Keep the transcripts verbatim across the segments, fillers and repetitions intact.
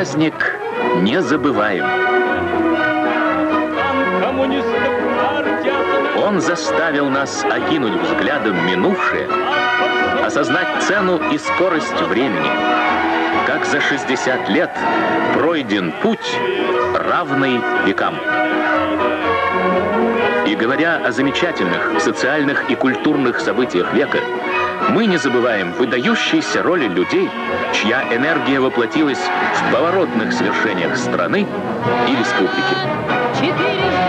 праздник не забываем. Он заставил нас окинуть взглядом минувшее, осознать цену и скорость времени, как за шестьдесят лет пройден путь, равный векам. И говоря о замечательных социальных и культурных событиях века, мы не забываем выдающиеся роли людей, чья энергия воплотилась в поворотных свершениях страны и республики.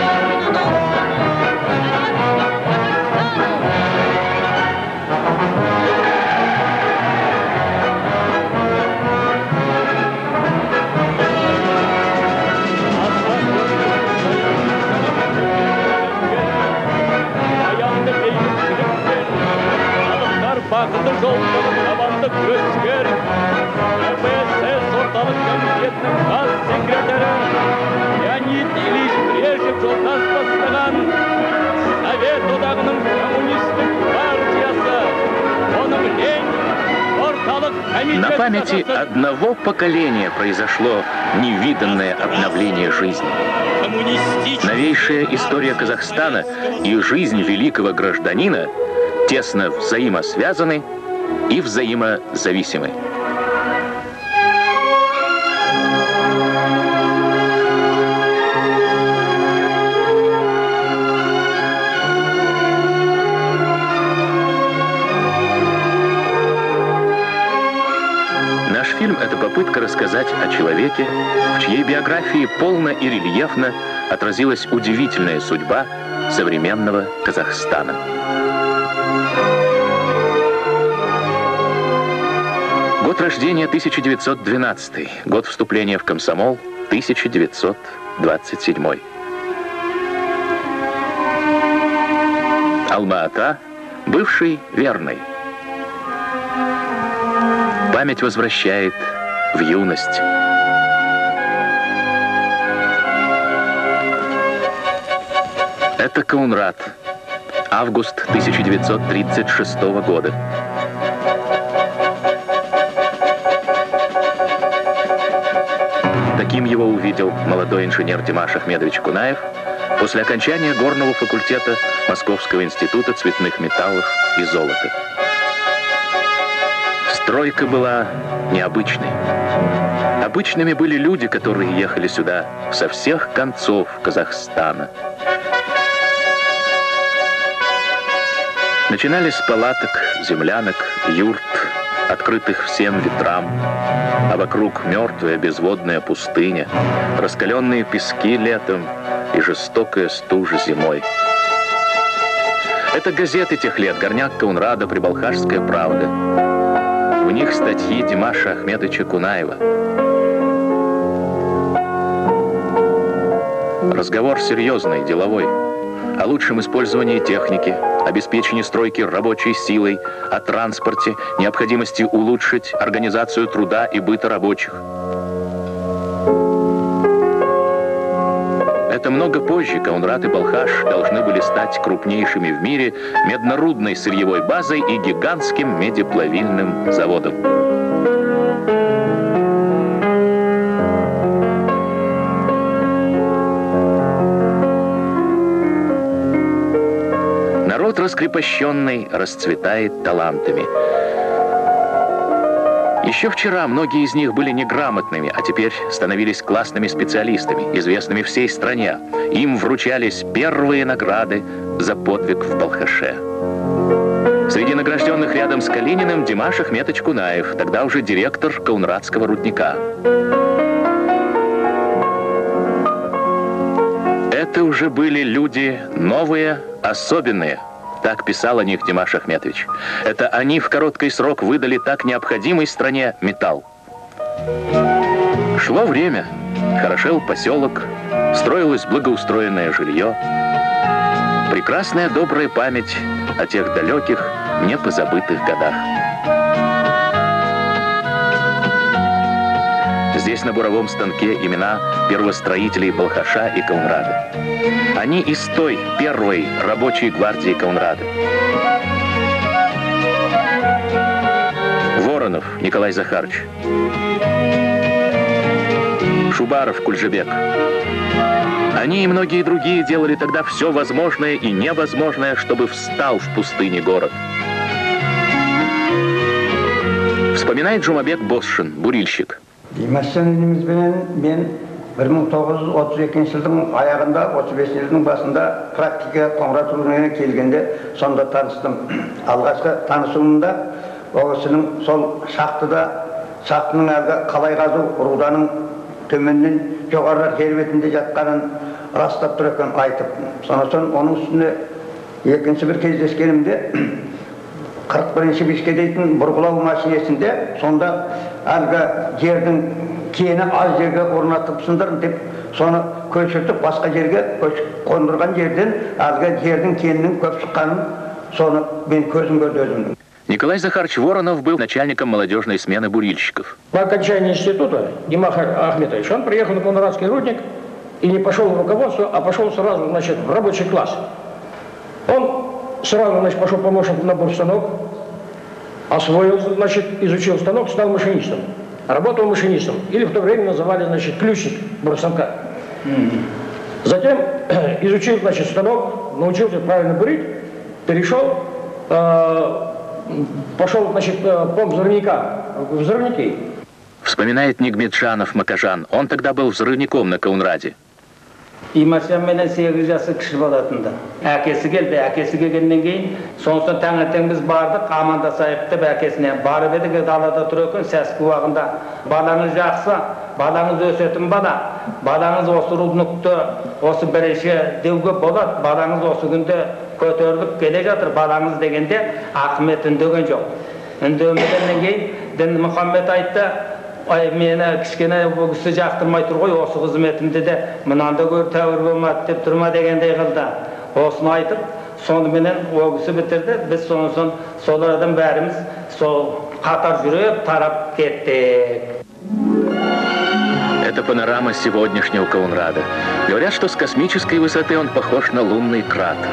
Bakıda жолдың табанды көшкер КПСС орталық комитетінің бас секретары Леонид Ильич Брежнев жолдас бастаған Совет одағының коммунистік партиясы, оның Ленин орталық комитет... На памяти одного поколения произошло невиданное обновление жизни. Новейшая история Казахстана и жизнь великого гражданина тесно взаимосвязаны и взаимозависимы. Наш фильм — это попытка рассказать о человеке, в чьей биографии полно и рельефно отразилась удивительная судьба современного Казахстана. Год рождения тысяча девятьсот двенадцатый, год вступления в комсомол тысяча девятьсот двадцать седьмой. Алма-Ата, бывший Верный. Память возвращает в юность. Это Каунрат, август тысяча девятьсот тридцать шестого года. Таким его увидел молодой инженер Димаш Ахмедович Кунаев после окончания горного факультета Московского института цветных металлов и золота. Стройка была необычной. Обычными были люди, которые ехали сюда со всех концов Казахстана. Начинали с палаток, землянок, юрт, открытых всем ветрам, а вокруг мертвая безводная пустыня, раскаленные пески летом и жестокая стужа зимой. Это газеты тех лет: «Горняк Каунрада», «Прибалхашская правда». В них статьи Димаша Ахмедовича Кунаева. Разговор серьезный, деловой, о лучшем использовании техники, обеспечении стройки рабочей силой, о транспорте, необходимости улучшить организацию труда и быта рабочих. Это много позже Каунрат и Балхаш должны были стать крупнейшими в мире меднорудной сырьевой базой и гигантским медиплавильным заводом. Народ раскрепощенный расцветает талантами. Еще вчера многие из них были неграмотными, а теперь становились классными специалистами, известными всей стране. Им вручались первые награды за подвиг в Балхаше. Среди награжденных рядом с Калининым Димаш Ахмедович Кунаев, тогда уже директор Каунратского рудника. Это уже были люди новые, особенные. Так писал о них Димаш Ахмедович. Это они в короткий срок выдали так необходимой стране металл. Шло время, хорошел поселок, строилось благоустроенное жилье. Прекрасная добрая память о тех далеких, непозабытых годах. Здесь на буровом станке имена первостроителей Балхаша и Каунрада. Они из той первой рабочей гвардии Каунрада. Воронов Николай Захарович. Шубаров, Кульжебек. Они и многие другие делали тогда все возможное и невозможное, чтобы встал в пустыне город. Вспоминает Жумабек Босшин, бурильщик. bir ming to'qqiz yuz o'ttiz ikkinchi yilning oyog'ida o'ttiz beshinchi yilning boshida praktikaga Qo'ng'irotga kelganda sonda tanishdim. Alg'ashqi tanishuvimda o'g'isining sol shaxtida shaxtning alga qalay qazuv rudaning төменнен жоғарырақ жер бетінде жатқанын растап тұр екен айтып. Сонан оның үстіне екінші бір кездескенімде қырық бірінші беске дейтін бұрғылау машинесінде сонда әлгі жердің кені аз жерге орнатыпсыңдар деп соны көшіртіп басқа жерге қондырған жерден әлгі жердің кенінің көп шыққанын соны мен көзім көрді өзімнің. Николай Захарович Воронов был начальником молодежной смены бурильщиков. По окончании института Димах Ахметович, он приехал на Конрадский рудник и не пошел в руководство, а пошел сразу, значит, в рабочий класс. Он сразу, значит, пошел помощником на бурстанок, освоил, значит, изучил станок, стал машинистом. Работал машинистом. Или в то время называли, значит, ключник бурстанка. Затем изучил, значит, станок, научился правильно бурить, перешел, э пошел, значит, помп взрывника, взрывники. Вспоминает Нигметжанов Макажан. Он тогда был взрывником на Каунраде. Имашан менен сегиз жасы киши болатынды. Әкесі келді, әкесі келгеннен кейін, соңсын таңертең біз бардық, амандасайық деп әкесіне барып едік, далада тұр екен, сәскі уағында. Балаңыз жақсы, балаңыз өсетін бала, балаңыз осы руднукты, осы бірінші деуге болады, балаңыз осы күнде көтеріліп келе жатыр, балаңыз дегенде Ахмет үндеген жоқ. Үндемегеннен кейін Дін Мұхаммед айтты, ай мені кішкене бұл кісі жақтырмай тұр ғой, осы қызметімді де мынанда көр тәуір болмады деп тұрма дегендей қылды. Осыны айтып, соныменен ол кісі бітірді. Біз сонысын солардан бәріміз сол қатар жүріп тарап кеттік. Это панорама сегодняшнего Каунрада. Говорят, что с космической высоты он похож на лунный кратер.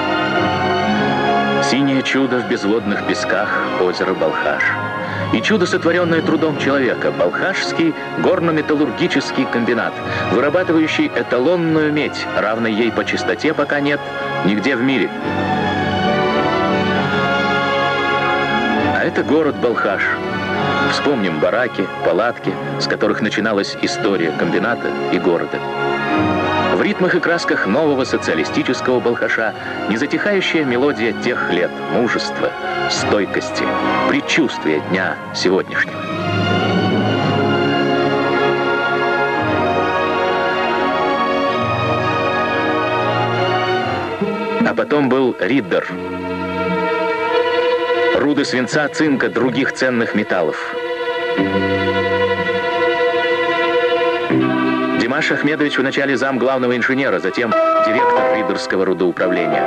Синее чудо в безводных песках озера Балхаш. И чудо, сотворенное трудом человека, Балхашский горно-металлургический комбинат, вырабатывающий эталонную медь, равной ей по чистоте пока нет нигде в мире. А это город Балхаш. Вспомним бараки, палатки, с которых начиналась история комбината и города. В ритмах и красках нового социалистического Балхаша незатихающая мелодия тех лет мужества, стойкости, предчувствия дня сегодняшнего. А потом был Риддер. Руды свинца, цинка, других ценных металлов. Димаш Ахмедович вначале зам главного инженера, затем директор Риддерского рудоуправления.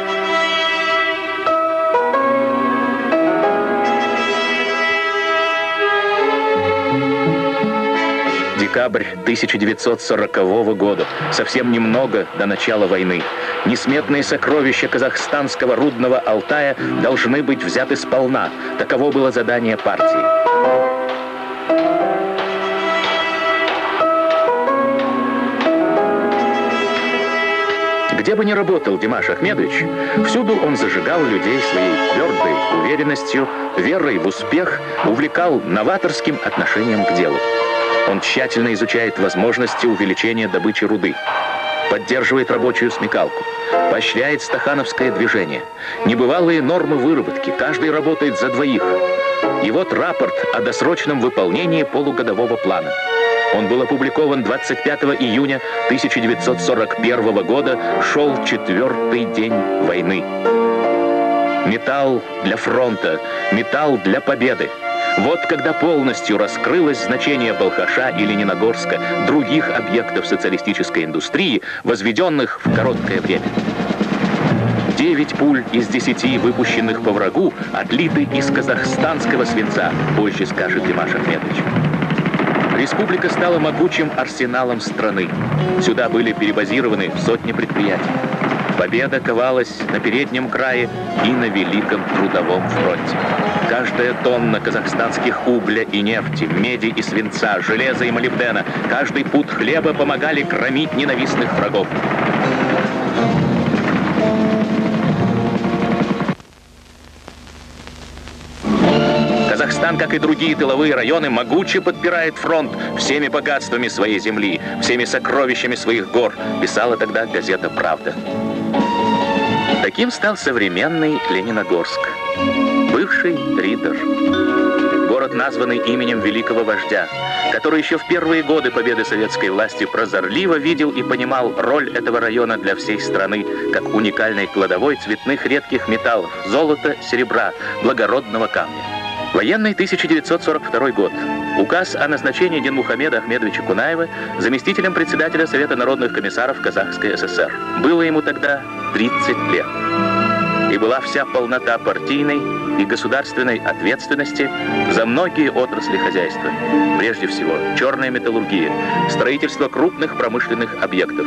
Декабрь тысяча девятьсот сорокового года. Совсем немного до начала войны. Несметные сокровища казахстанского рудного Алтая должны быть взяты сполна. Таково было задание партии. Где бы ни работал Димаш Ахмедович, всюду он зажигал людей своей твердой уверенностью, верой в успех, увлекал новаторским отношением к делу. Он тщательно изучает возможности увеличения добычи руды, поддерживает рабочую смекалку, поощряет стахановское движение, небывалые нормы выработки, каждый работает за двоих. И вот рапорт о досрочном выполнении полугодового плана. Он был опубликован двадцать пятого июня тысяча девятьсот сорок первого года, шел четвертый день войны. Металл для фронта, металл для победы. Вот когда полностью раскрылось значение Балхаша и Лениногорска, других объектов социалистической индустрии, возведенных в короткое время. Девять пуль из десяти, выпущенных по врагу, отлиты из казахстанского свинца, позже скажет Димаш Ахмедович. Республика стала могучим арсеналом страны. Сюда были перебазированы сотни предприятий. Победа ковалась на переднем крае и на Великом трудовом фронте. Каждая тонна казахстанских угля и нефти, меди и свинца, железа и молибдена, каждый пуд хлеба помогали громить ненавистных врагов. Казахстан, как и другие тыловые районы, могуче подпирает фронт всеми богатствами своей земли, всеми сокровищами своих гор, писала тогда газета «Правда». Таким стал современный Лениногорск, бывший Риддер. Город, названный именем великого вождя, который еще в первые годы победы советской власти прозорливо видел и понимал роль этого района для всей страны, как уникальной кладовой цветных редких металлов, золота, серебра, благородного камня. Военный тысяча девятьсот сорок второй год. Указ о назначении Динмухамеда Ахмедовича Кунаева заместителем председателя Совета народных комиссаров Казахской ССР. Было ему тогда тридцать лет. И была вся полнота партийной и государственной ответственности за многие отрасли хозяйства. Прежде всего, черная металлургия, строительство крупных промышленных объектов.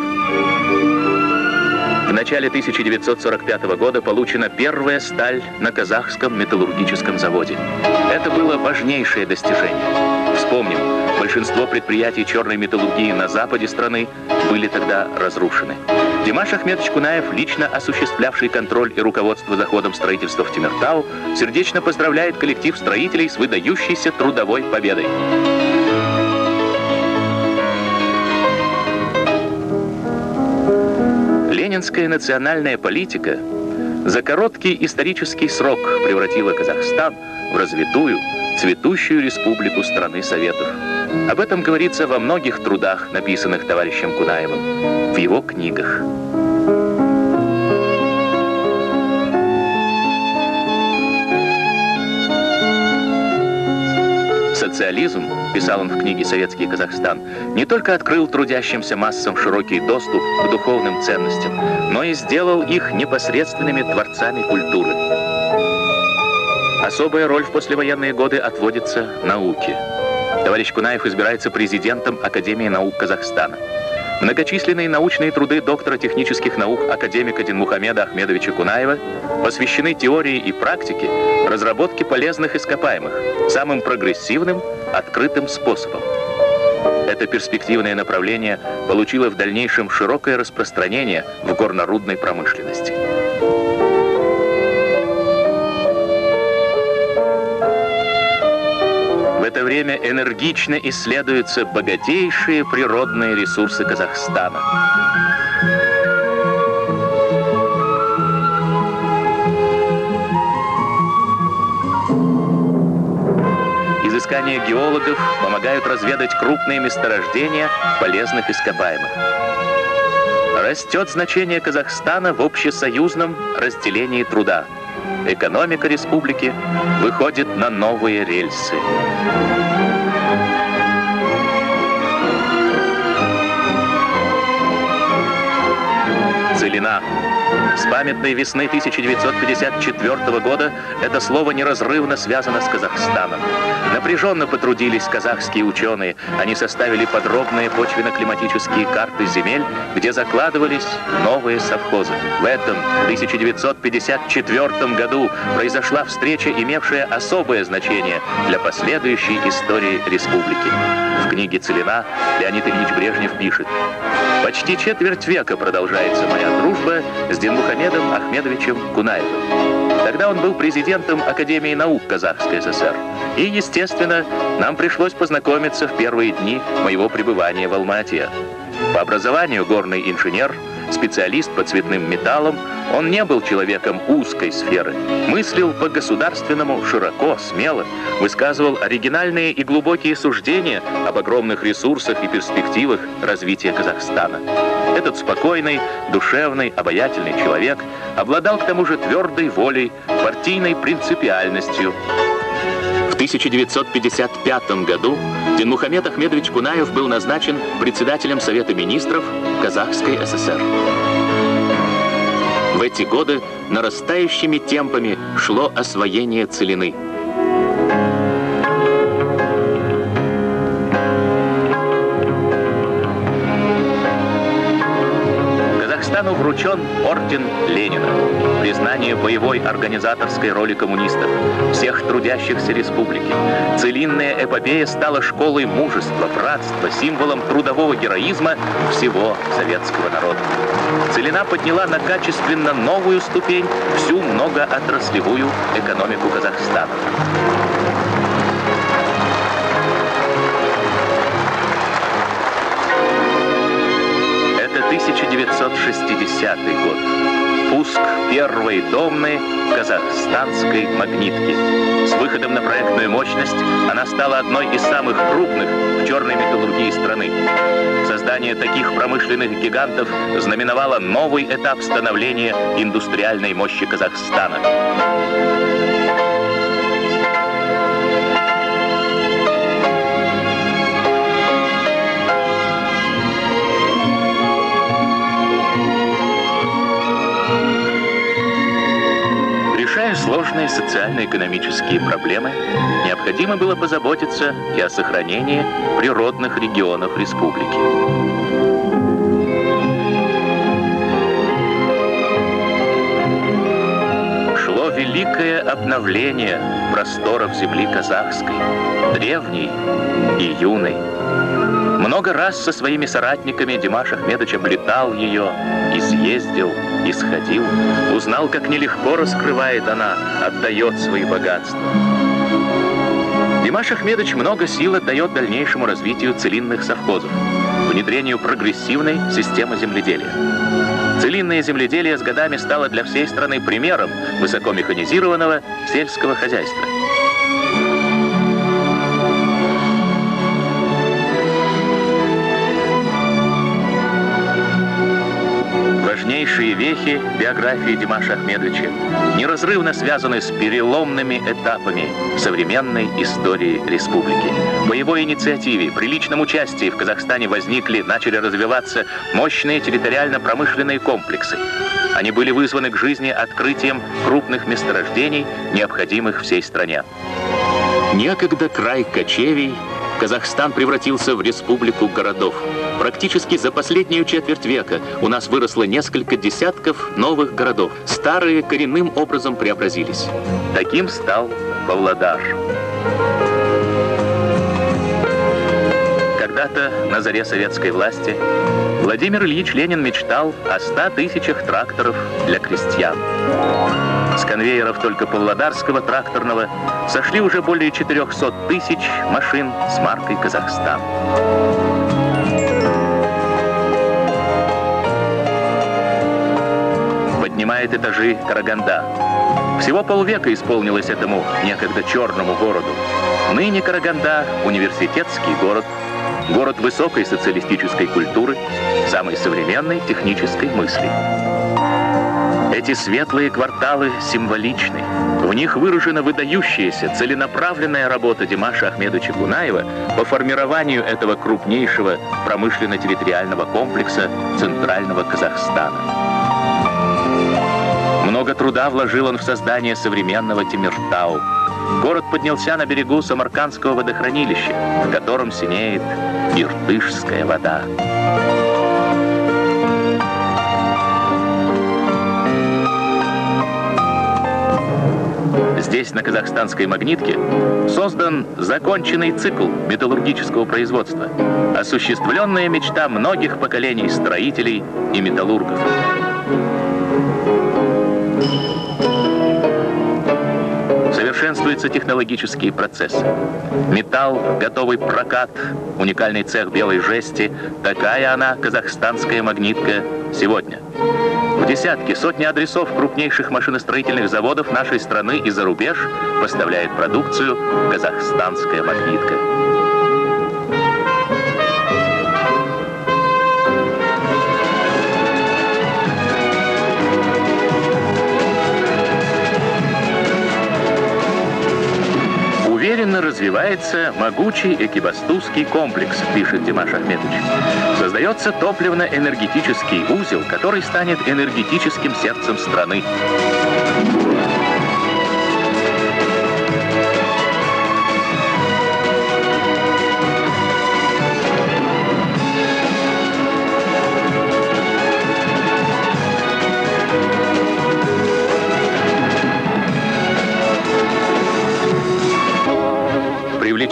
В начале тысяча девятьсот сорок пятого года получена первая сталь на казахском металлургическом заводе. Это было важнейшее достижение. Вспомним, большинство предприятий черной металлургии на западе страны были тогда разрушены. Димаш Ахмедович Кунаев, лично осуществлявший контроль и руководство за ходом строительства в Темиртау, сердечно поздравляет коллектив строителей с выдающейся трудовой победой. Ленинская национальная политика за короткий исторический срок превратила Казахстан в развитую, цветущую республику страны Советов. Об этом говорится во многих трудах, написанных товарищем Кунаевым, в его книгах. Социализм, писал он в книге «Советский Казахстан», не только открыл трудящимся массам широкий доступ к духовным ценностям, но и сделал их непосредственными творцами культуры. Особая роль в послевоенные годы отводится науке. Товарищ Кунаев избирается президентом Академии наук Казахстана. Многочисленные научные труды доктора технических наук академика Динмухамеда Ахмедовича Кунаева посвящены теории и практике разработки полезных ископаемых самым прогрессивным, открытым способом. Это перспективное направление получило в дальнейшем широкое распространение в горнорудной промышленности. В это время энергично исследуются богатейшие природные ресурсы Казахстана. Изыскания геологов помогают разведать крупные месторождения полезных ископаемых. Растет значение Казахстана в общесоюзном разделении труда. Экономика республики выходит на новые рельсы. Целина. С памятной весны тысяча девятьсот пятьдесят четвёртого года это слово неразрывно связано с Казахстаном. Напряженно потрудились казахские ученые. Они составили подробные почвенно-климатические карты земель, где закладывались новые совхозы. В этом тысяча девятьсот пятьдесят четвёртом году произошла встреча, имевшая особое значение для последующей истории республики. В книге «Целина» Леонид Ильич Брежнев пишет: «Почти четверть века продолжается моя дружба с Динмухамедом Ахмедовичем Кунаевым. Тогда он был президентом Академии наук Казахской ССР. И, естественно, нам пришлось познакомиться в первые дни моего пребывания в Алма-Ате. По образованию горный инженер, специалист по цветным металлам, он не был человеком узкой сферы. Мыслил по-государственному широко, смело, высказывал оригинальные и глубокие суждения об огромных ресурсах и перспективах развития Казахстана. Этот спокойный, душевный, обаятельный человек обладал к тому же твердой волей, партийной принципиальностью. В тысяча девятьсот пятьдесят пятом году Динмухамед Ахмедович Кунаев был назначен председателем Совета министров Казахской ССР. В эти годы нарастающими темпами шло освоение целины. Казахстану вручен орден Ленина. Признание боевой организаторской роли коммунистов, всех трудящихся республики. Целинная эпопея стала школой мужества, братства, символом трудового героизма всего советского народа. Целина подняла на качественно новую ступень всю многоотраслевую экономику Казахстана. тысяча девятьсот шестидесятый год. Пуск первой домны казахстанской магнитки. С выходом на проектную мощность она стала одной из самых крупных в черной металлургии страны. Создание таких промышленных гигантов знаменовало новый этап становления индустриальной мощи Казахстана. Решая сложные социально-экономические проблемы, необходимо было позаботиться и о сохранении природных регионов республики. Шло великое обновление просторов земли казахской, древней и юной. Много раз со своими соратниками Димаш Ахмедович облетал ее, изъездил, исходил, узнал, как нелегко раскрывает она, отдает свои богатства. Димаш Ахмедович много сил отдает дальнейшему развитию целинных совхозов, внедрению прогрессивной системы земледелия. Целинное земледелие с годами стало для всей страны примером высокомеханизированного сельского хозяйства. Важнейшие вехи биографии Димаша Ахмедовича неразрывно связаны с переломными этапами современной истории республики. По его инициативе, при личном участии в Казахстане возникли, начали развиваться мощные территориально-промышленные комплексы. Они были вызваны к жизни открытием крупных месторождений, необходимых всей стране. Некогда край кочевий, Казахстан превратился в республику городов. Практически за последнюю четверть века у нас выросло несколько десятков новых городов. Старые коренным образом преобразились. Таким стал Павлодар. Когда-то, на заре советской власти, Владимир Ильич Ленин мечтал о ста тысячах тракторов для крестьян. С конвейеров только Павлодарского тракторного сошли уже более четырехсот тысяч машин с маркой «Казахстан». Поднимает этажи Караганда. Всего полвека исполнилось этому некогда черному городу. Ныне Караганда — университетский город, город высокой социалистической культуры, самой современной технической мысли. Эти светлые кварталы символичны. В них выражена выдающаяся, целенаправленная работа Димаша Ахмедовича Гунаева по формированию этого крупнейшего промышленно-территориального комплекса Центрального Казахстана. Много труда вложил он в создание современного Темиртау. Город поднялся на берегу Самаркандского водохранилища, в котором синеет Иртышская вода. Здесь, на казахстанской магнитке, создан законченный цикл металлургического производства, осуществленная мечта многих поколений строителей и металлургов. Совершенствуются технологические процессы. Металл, готовый прокат, уникальный цех белой жести — такая она, казахстанская магнитка, сегодня. В десятки, сотни адресов крупнейших машиностроительных заводов нашей страны и за рубеж поставляет продукцию казахстанская магнитка. Уверенно развивается могучий экибастузский комплекс, пишет Димаш Ахмедович. Создается топливно-энергетический узел, который станет энергетическим сердцем страны.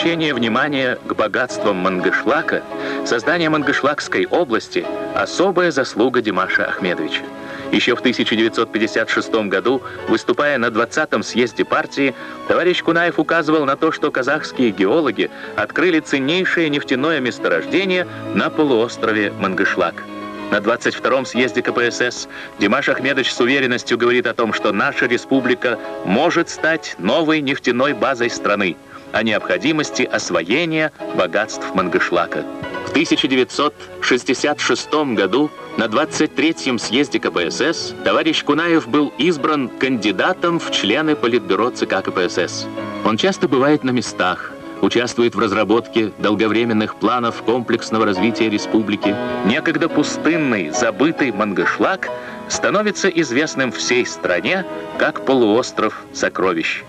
привлечение внимания к богатствам Мангышлака, создание Мангышлакской области – особая заслуга Димаша Ахмедовича. Еще в тысяча девятьсот пятьдесят шестом году, выступая на двадцатом съезде партии, товарищ Кунаев указывал на то, что казахские геологи открыли ценнейшее нефтяное месторождение на полуострове Мангышлак. На двадцать втором съезде ка пэ эс эс Димаш Ахмедович с уверенностью говорит о том, что наша республика может стать новой нефтяной базой страны, о необходимости освоения богатств Мангышлака. В тысяча девятьсот шестьдесят шестом году на двадцать третьем съезде ка пэ эс эс товарищ Кунаев был избран кандидатом в члены Политбюро ЦК ка пэ эс эс. Он часто бывает на местах, участвует в разработке долговременных планов комплексного развития республики. Некогда пустынный, забытый Мангышлак становится известным всей стране как полуостров сокровищ.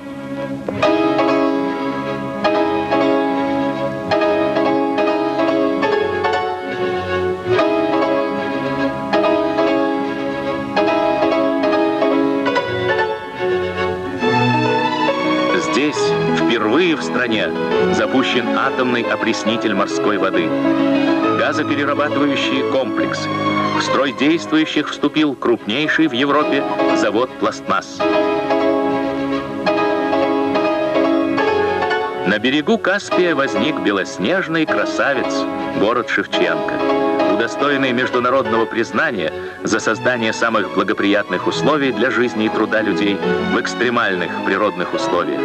Здесь впервые в стране запущен атомный опреснитель морской воды, газоперерабатывающие комплексы. В строй действующих вступил крупнейший в Европе завод пластмасс. На берегу Каспия возник белоснежный красавец, город Шевченко, удостоенный международного признания за создание самых благоприятных условий для жизни и труда людей в экстремальных природных условиях.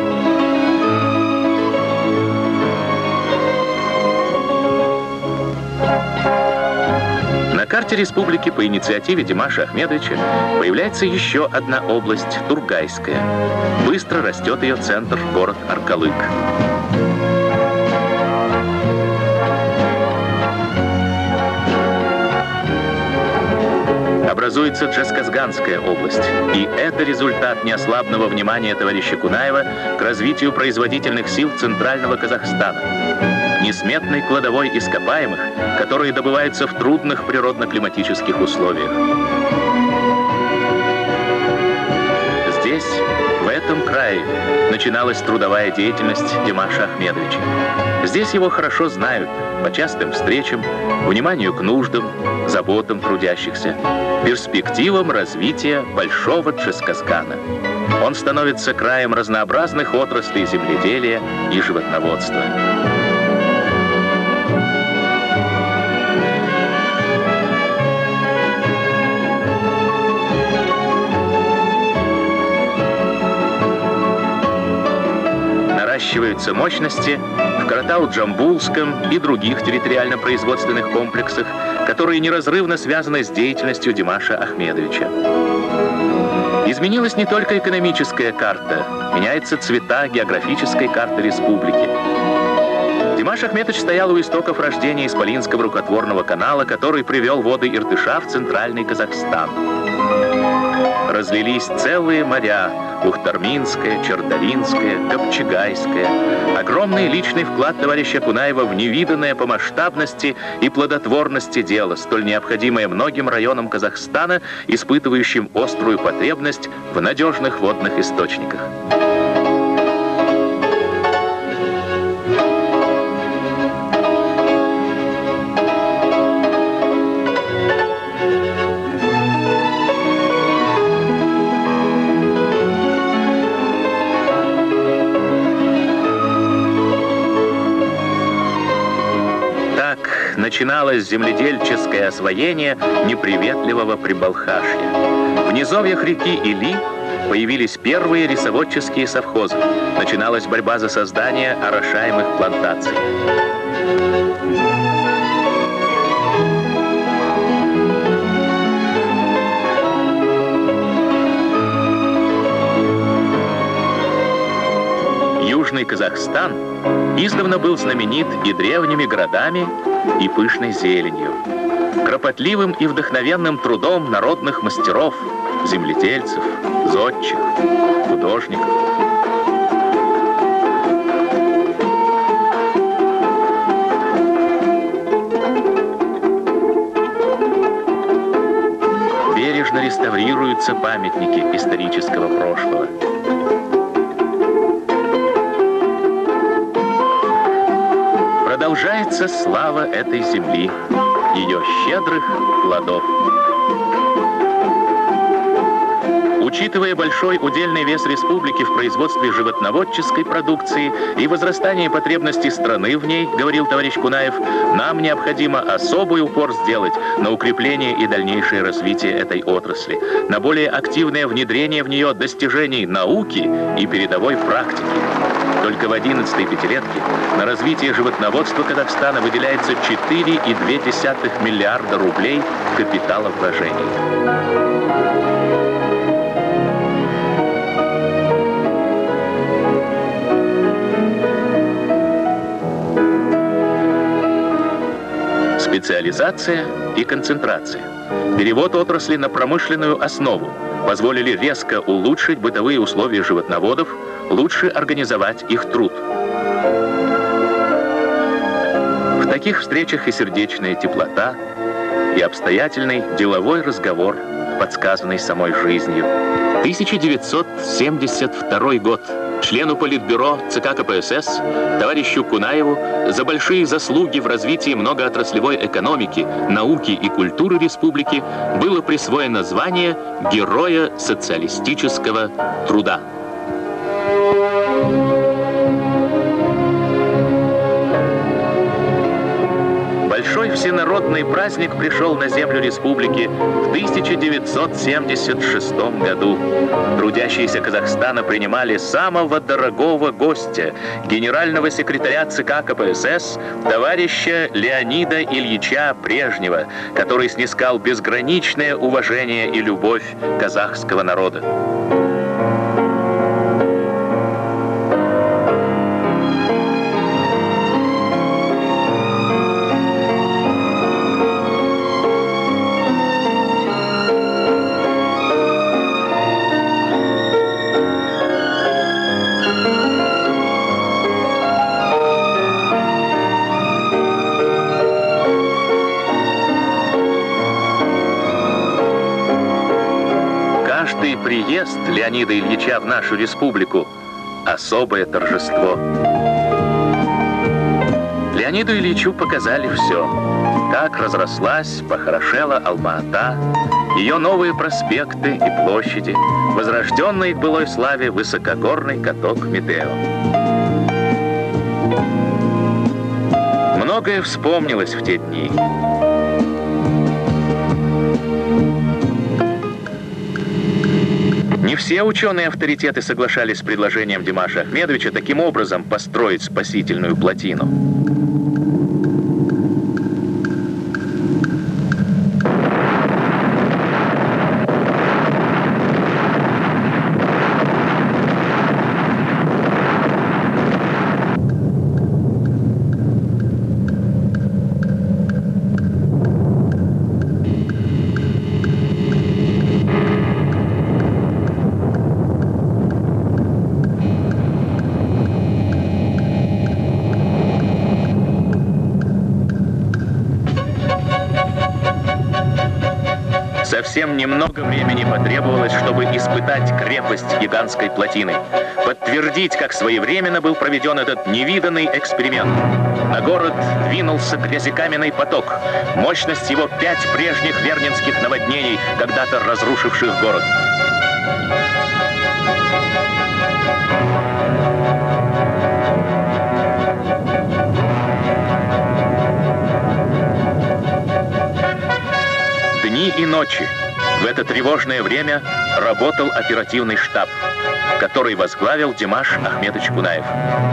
На карте республики по инициативе Димаша Ахмедовича появляется еще одна область – Тургайская. Быстро растет ее центр – город Аркалык. Образуется Джесказганская область. И это результат неослабного внимания товарища Кунаева к развитию производительных сил Центрального Казахстана, несметной кладовой ископаемых, которые добываются в трудных природно-климатических условиях. Здесь, в этом крае, начиналась трудовая деятельность Димаша Ахмедовича. Здесь его хорошо знают по частым встречам, вниманию к нуждам, заботам трудящихся, перспективам развития Большого Джесказгана. Он становится краем разнообразных отраслей земледелия и животноводства. Наращиваются мощности в Каратау-Джамбулском и других территориально-производственных комплексах, которые неразрывно связаны с деятельностью Димаша Ахмедовича. Изменилась не только экономическая карта, меняется цвета географической карты республики. Димаш Ахмедович стоял у истоков рождения Исполинского рукотворного канала, который привел воды Иртыша в центральный Казахстан. Разлились целые моря – Ухтарминское, Чардалинское, Копчегайское. Огромный личный вклад товарища Кунаева в невиданное по масштабности и плодотворности дело, столь необходимое многим районам Казахстана, испытывающим острую потребность в надежных водных источниках. Начиналось земледельческое освоение неприветливого Прибалхашья. В низовьях реки Или появились первые рисоводческие совхозы. Начиналась борьба за создание орошаемых плантаций. Южный Казахстан издавна был знаменит и древними городами, и пышной зеленью, кропотливым и вдохновенным трудом народных мастеров, земледельцев, зодчих, художников. Бережно реставрируются памятники исторического прошлого. продолжается слава этой земли, ее щедрых плодов. Учитывая большой удельный вес республики в производстве животноводческой продукции и возрастание потребностей страны в ней, говорил товарищ Кунаев, нам необходимо особый упор сделать на укрепление и дальнейшее развитие этой отрасли, на более активное внедрение в нее достижений науки и передовой практики. Только в одиннадцатой пятилетке на развитие животноводства Казахстана выделяется четыре и две десятых миллиарда рублей капиталовложений. Специализация и концентрация, перевод отрасли на промышленную основу позволили резко улучшить бытовые условия животноводов, лучше организовать их труд. В таких встречах и сердечная теплота, и обстоятельный деловой разговор, подсказанный самой жизнью. тысяча девятьсот семьдесят второй год. Члену Политбюро ЦК КПСС, товарищу Кунаеву, за большие заслуги в развитии многоотраслевой экономики, науки и культуры республики было присвоено звание Героя социалистического труда. Большой всенародный праздник пришел на землю республики в тысяча девятьсот семьдесят шестом году. Трудящиеся Казахстана принимали самого дорогого гостя, генерального секретаря ЦК КПСС, товарища Леонида Ильича Брежнева, который снискал безграничное уважение и любовь казахского народа. Приезд Леонида Ильича в нашу республику – особое торжество. Леониду Ильичу показали все. Как разрослась, похорошела Алма-Ата, ее новые проспекты и площади, возрожденный к былой славе высокогорный каток Медео. Многое вспомнилось в те дни. Не все ученые-авторитеты соглашались с предложением Димаша Ахмедовича таким образом построить спасительную плотину. Совсем немного времени потребовалось, чтобы испытать крепость гигантской плотины, подтвердить, как своевременно был проведен этот невиданный эксперимент. На город двинулся грязекаменный поток, мощность его пять прежних вернинских наводнений, когда-то разрушивших город. Дни и ночи в это тревожное время работал оперативный штаб, который возглавил Димаш Ахмедович Кунаев.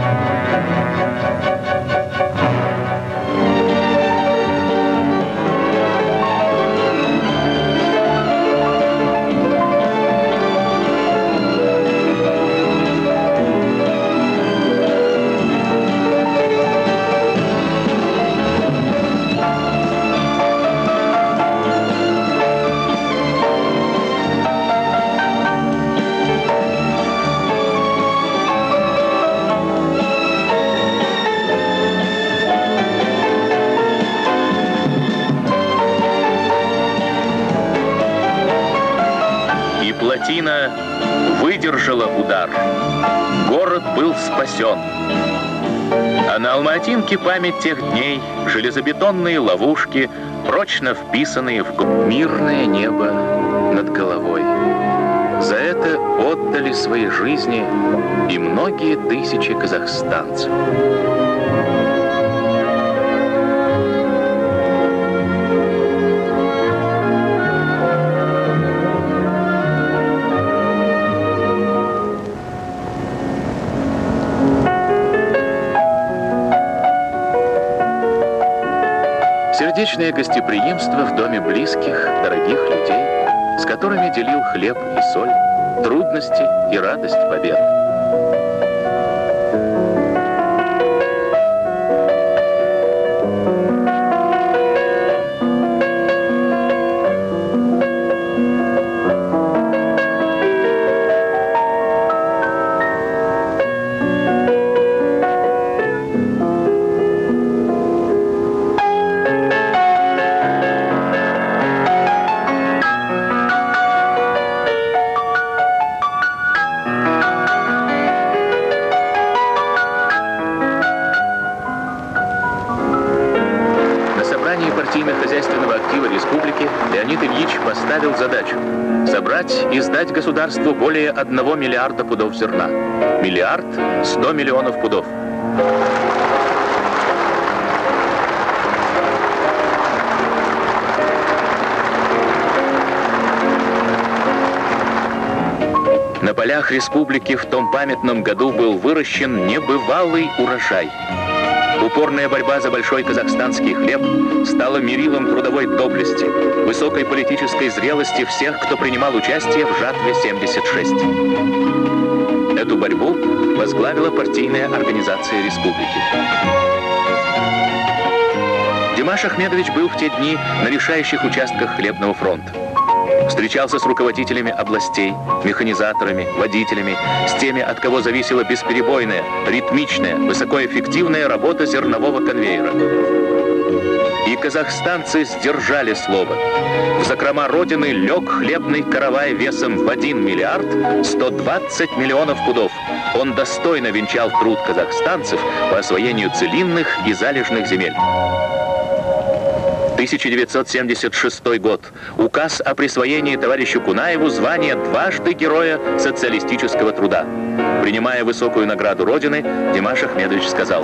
Плотина выдержала удар. Город был спасен. А на Алматинке память тех дней, железобетонные ловушки, прочно вписанные в мирное небо над головой. За это отдали свои жизни и многие тысячи казахстанцев. Сердечное гостеприимство в доме близких, дорогих людей, с которыми делил хлеб и соль, трудности и радость побед. Партийно-хозяйственного актива республики Леонид Ильич поставил задачу собрать и сдать государству более одного миллиарда пудов зерна. Миллиард сто миллионов пудов. На полях республики в том памятном году был выращен небывалый урожай. Упорная борьба за большой казахстанский хлеб стала мерилом трудовой доблести, высокой политической зрелости всех, кто принимал участие в жатве семьдесят шесть. Эту борьбу возглавила партийная организация республики. Димаш Ахмедович был в те дни на решающих участках хлебного фронта. Встречался с руководителями областей, механизаторами, водителями, с теми, от кого зависела бесперебойная, ритмичная, высокоэффективная работа зернового конвейера. И казахстанцы сдержали слово. В закрома Родины лег хлебный каравай весом в один миллиард сто двадцать миллионов пудов. Он достойно венчал труд казахстанцев по освоению целинных и залежных земель. тысяча девятьсот семьдесят шестой год. Указ о присвоении товарищу Кунаеву звания дважды Героя социалистического труда. Принимая высокую награду Родины, Димаш Ахмедович сказал: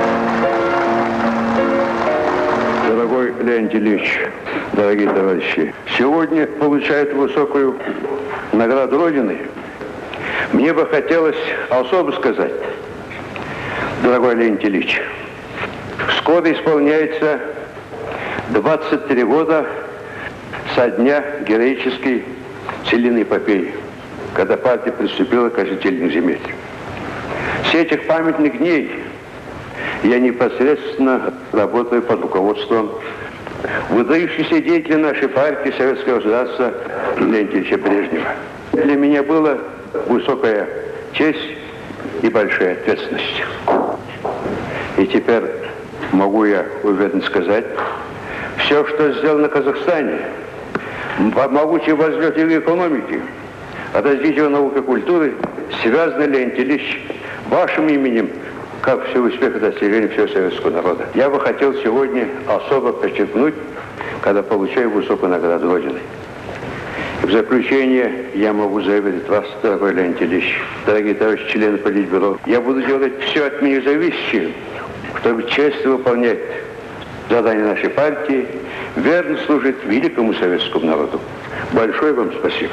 Дорогой Леонид Ильич, дорогие товарищи, сегодня получают высокую награду Родины. Мне бы хотелось особо сказать, дорогой Леонид Ильич, скоро исполняется двадцать три года со дня героической целинной эпопеи, когда партия приступила к оживлению земель. С этих памятных дней я непосредственно работаю под руководством выдающейся деятеля нашей партии Советского государства Леонида Ильича Брежнева. Для меня была высокая честь и большая ответственность. И теперь могу я уверенно сказать, все, что сделано в Казахстане, могучий возлет его экономики, развитие науки и культуры, связано, Леонид Ильич, вашим именем, как все успех достижения всего советского народа. Я бы хотел сегодня особо подчеркнуть, когда получаю высокую награду Родины. В заключение я могу заверить вас, дорогой Леонид Ильич, дорогие товарищи члены Политбюро, я буду делать все от меня зависящее, чтобы честно выполнять задание нашей партии, верно служить великому советскому народу. Большое вам спасибо.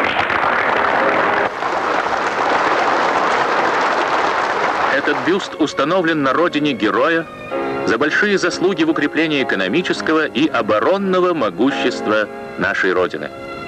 Этот бюст установлен на родине героя за большие заслуги в укреплении экономического и оборонного могущества нашей Родины.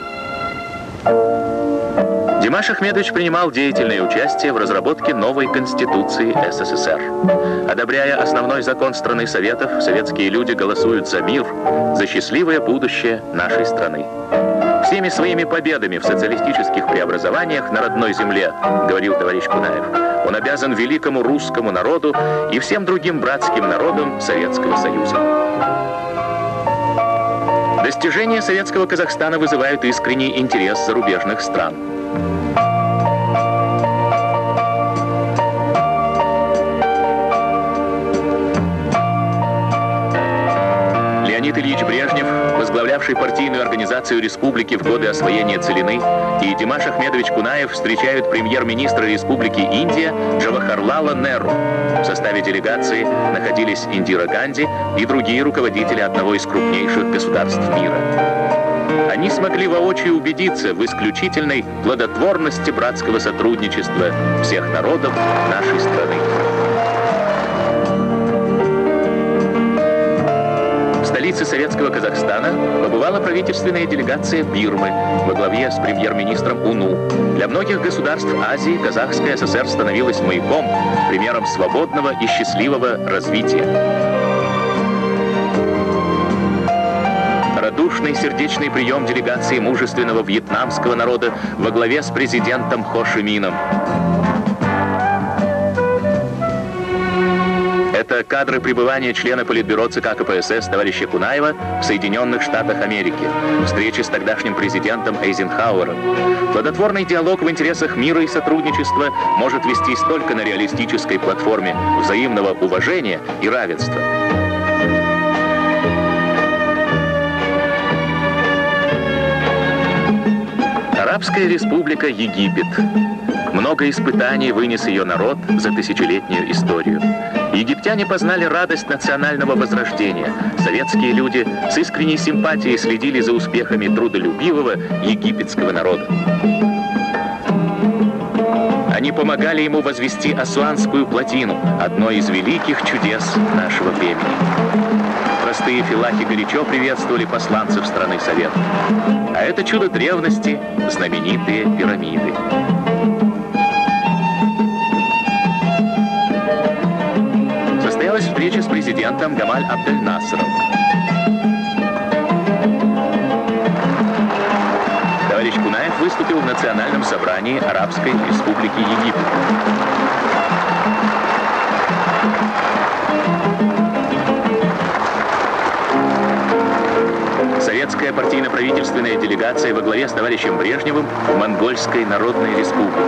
Димаш Ахмедович принимал деятельное участие в разработке новой Конституции СССР. Одобряя основной закон страны Советов, советские люди голосуют за мир, за счастливое будущее нашей страны. Всеми своими победами в социалистических преобразованиях на родной земле, говорил товарищ Кунаев, он обязан великому русскому народу и всем другим братским народам Советского Союза. Достижения советского Казахстана вызывают искренний интерес зарубежных стран. Леонид Ильич Брежнев, возглавлявший партийную организацию республики в годы освоения Целины, и Димаш Ахмедович Кунаев встречают премьер-министра Республики Индия Джавахарлала Неру. В составе делегации находились Индира Ганди и другие руководители одного из крупнейших государств мира. Они смогли воочию убедиться в исключительной плодотворности братского сотрудничества всех народов нашей страны. В столице советского Казахстана побывала правительственная делегация Бирмы во главе с премьер-министром УНУ. Для многих государств Азии Казахская ССР становилась маяком, примером свободного и счастливого развития. Радушный сердечный прием делегации мужественного вьетнамского народа во главе с президентом Хо Ши Мином. Это кадры пребывания члена Политбюро ЦК КПСС товарища Кунаева в Соединенных Штатах Америки, встречи с тогдашним президентом Эйзенхауэром. Плодотворный диалог в интересах мира и сотрудничества может вестись только на реалистической платформе взаимного уважения и равенства. Арабская республика Египет. Много испытаний вынес ее народ за тысячелетнюю историю. Египтяне познали радость национального возрождения. Советские люди с искренней симпатией следили за успехами трудолюбивого египетского народа. Они помогали ему возвести Асуанскую плотину, одно из великих чудес нашего времени. Простые филахи горячо приветствовали посланцев страны Советов. А это чудо древности — знаменитые пирамиды. Состоялась встреча с президентом Гамаль Абдель-Насером. Товарищ Кунаев выступил в Национальном собрании Арабской Республики Египет. Советская партийно-правительственная делегация во главе с товарищем Брежневым в Монгольской Народной Республике.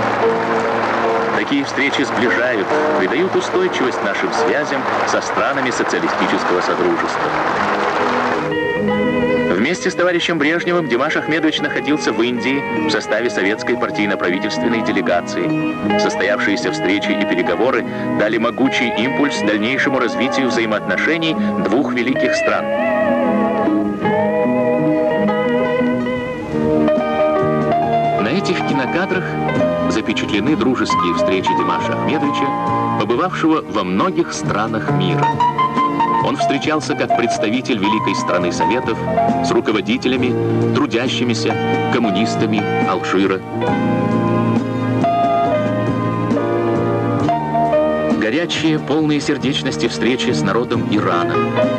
Такие встречи сближают, придают устойчивость нашим связям со странами социалистического содружества. Вместе с товарищем Брежневым Димаш Ахмедович находился в Индии в составе советской партийно-правительственной делегации. Состоявшиеся встречи и переговоры дали могучий импульс дальнейшему развитию взаимоотношений двух великих стран. На этих кинокадрах запечатлены дружеские встречи Димаша Ахмедовича, побывавшего во многих странах мира. Он встречался как представитель великой страны Советов с руководителями, трудящимися, коммунистами Алжира. Горячие, полные сердечности встречи с народом Ирана.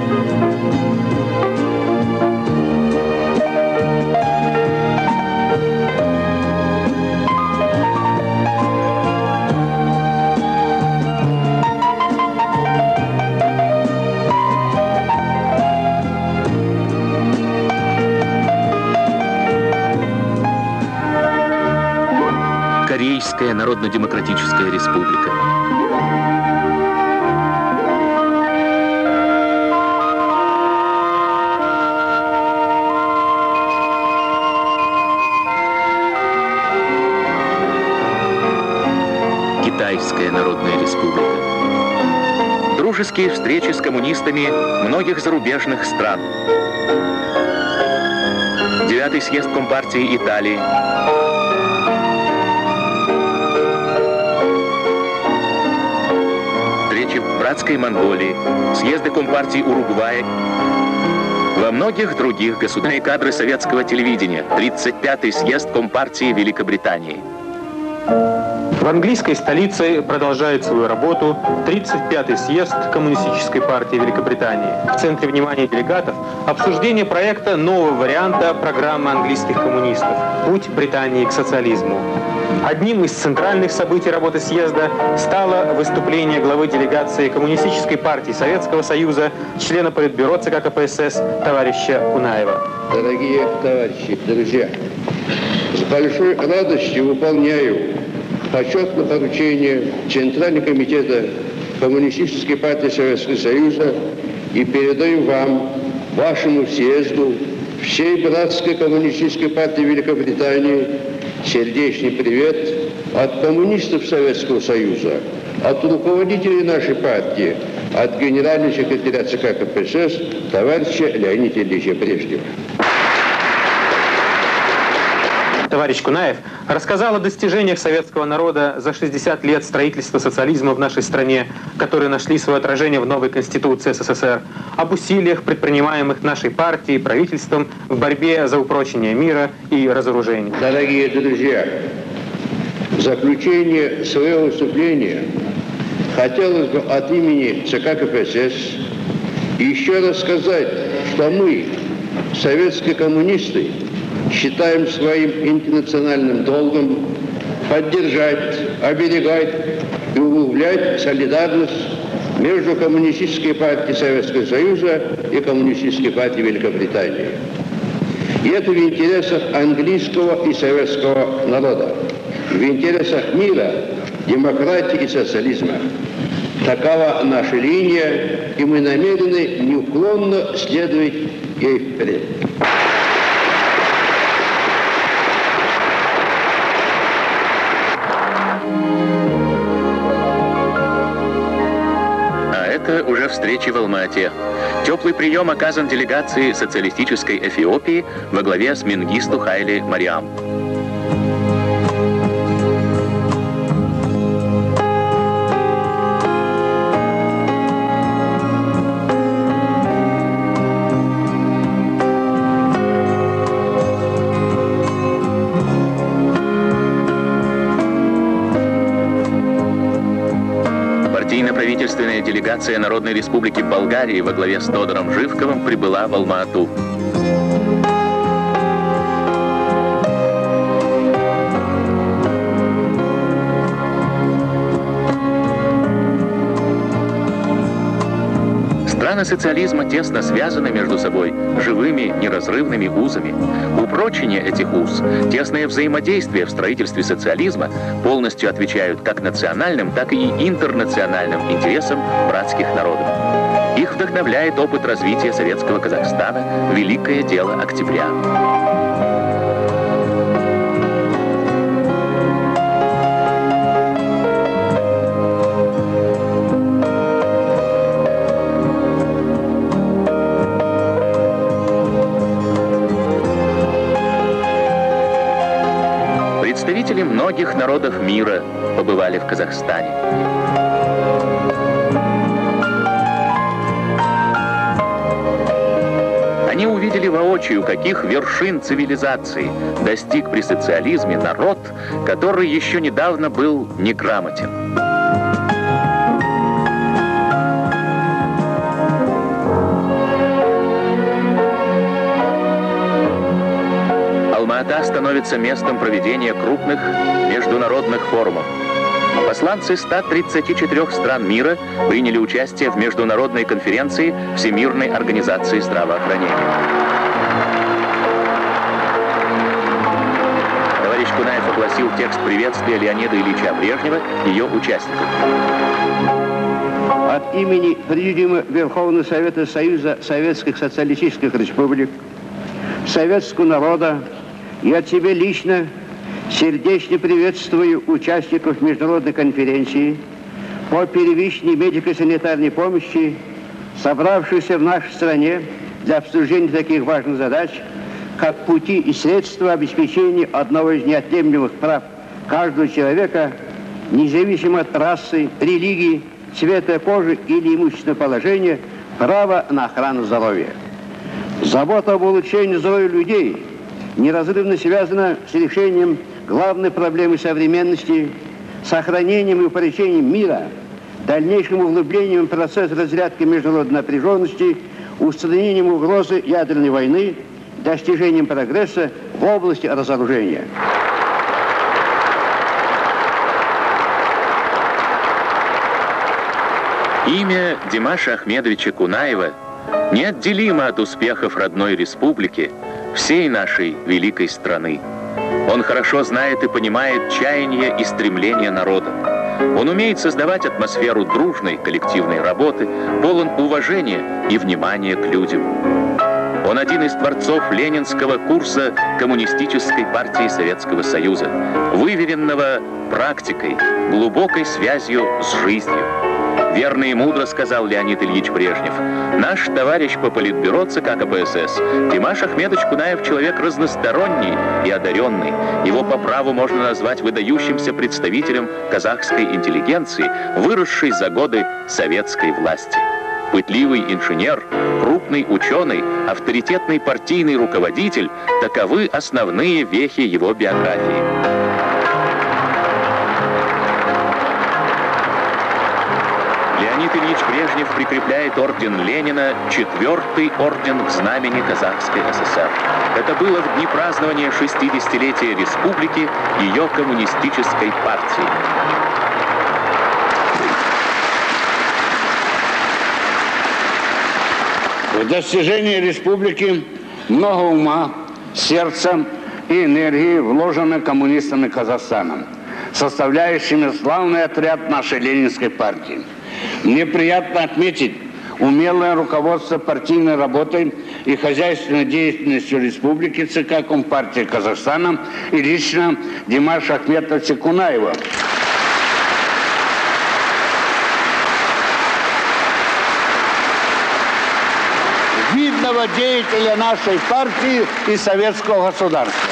Корейская Народно-Демократическая Республика. Китайская Народная Республика. Дружеские встречи с коммунистами многих зарубежных стран. Девятый съезд Компартии Италии. Братской Монголии, съезды Компартии Уругвая, во многих других государственных кадры советского телевидения, тридцать пятый съезд Компартии Великобритании. В английской столице продолжает свою работу тридцать пятый съезд Коммунистической партии Великобритании. В центре внимания делегатов обсуждение проекта нового варианта программы английских коммунистов «Путь Британии к социализму». Одним из центральных событий работы съезда стало выступление главы делегации Коммунистической партии Советского Союза, члена Политбюро ЦК КПСС товарища Кунаева. Дорогие товарищи, друзья, с большой радостью выполняю почетное поручение Центрального комитета Коммунистической партии Советского Союза и передаю вам вашему съезду, всей братской коммунистической партии Великобритании сердечный привет от коммунистов Советского Союза, от руководителей нашей партии, от генерального секретаря ЦК КПСС товарища Леонида Ильича Брежнева. Товарищ Кунаев рассказал о достижениях советского народа за шестьдесят лет строительства социализма в нашей стране, которые нашли свое отражение в новой Конституции СССР, об усилиях, предпринимаемых нашей партией и правительством в борьбе за упрочение мира и разоружение. Дорогие друзья, в заключение своего выступления хотелось бы от имени ЦК КПСС еще раз сказать, что мы, советские коммунисты, считаем своим интернациональным долгом поддержать, оберегать и углублять солидарность между Коммунистической партией Советского Союза и Коммунистической партией Великобритании. И это в интересах английского и советского народа, в интересах мира, демократии и социализма. Такова наша линия, и мы намерены неуклонно следовать ей вперед. Уже встречи в Алма-Ате. Теплый прием оказан делегации социалистической Эфиопии во главе с Менгисту Хайли Мариам. Правительственная делегация Народной Республики Болгарии во главе с Тодором Живковым прибыла в Алма-Ату. Страны социализма тесно связаны между собой живыми, неразрывными узами. Упрочение этих уз, тесное взаимодействие в строительстве социализма полностью отвечают как национальным, так и интернациональным интересам братских народов. Их вдохновляет опыт развития советского Казахстана, великое дело октября. Представители многих народов мира побывали в Казахстане. Они увидели воочию, каких вершин цивилизации достиг при социализме народ, который еще недавно был неграмотен. Алма-Ата становится местом проведения крупных международных форумов. Посланцы ста тридцати четырёх стран мира приняли участие в международной конференции Всемирной организации здравоохранения. Товарищ Кунаев огласил текст приветствия Леонида Ильича Брежнева ее участников. От имени Президиума Верховного Совета Союза Советских Социалистических Республик, советского народа и от себя лично сердечно приветствую участников международной конференции по первичной медико-санитарной помощи, собравшихся в нашей стране для обсуждения таких важных задач, как пути и средства обеспечения одного из неотъемлемых прав каждого человека, независимо от расы, религии, цвета кожи или имущественного положения, право на охрану здоровья. Забота об улучшении здоровья людей неразрывно связана с решением главной проблемы современности, сохранением и упорядочением мира, дальнейшим углублением процесса разрядки международной напряженности, устранением угрозы ядерной войны, достижением прогресса в области разоружения. Имя Димаша Ахмедовича Кунаева неотделимо от успехов родной республики, всей нашей великой страны. Он хорошо знает и понимает чаяния и стремления народа. Он умеет создавать атмосферу дружной коллективной работы, полон уважения и внимания к людям. Он один из творцов ленинского курса Коммунистической партии Советского Союза, выверенного практикой, глубокой связью с жизнью. Верно и мудро сказал Леонид Ильич Брежнев: наш товарищ по политбюро ЦК КПСС Димаш Ахмедович Кунаев человек разносторонний и одаренный. Его по праву можно назвать выдающимся представителем казахской интеллигенции, выросшей за годы советской власти. Пытливый инженер, крупный ученый, авторитетный партийный руководитель – таковы основные вехи его биографии. Леонид Ильич Брежнев прикрепляет орден Ленина, четвертый орден к знамени Казахской ССР. Это было в дни празднования шестидесятилетия республики ее коммунистической партии. В достижении республики много ума, сердца и энергии вложено коммунистами Казахстана, составляющими славный отряд нашей ленинской партии. Мне приятно отметить умелое руководство партийной работой и хозяйственной деятельностью республики ЦК Компартии Казахстана и лично Димаша Ахмедовича Кунаева. Видного деятеля нашей партии и советского государства.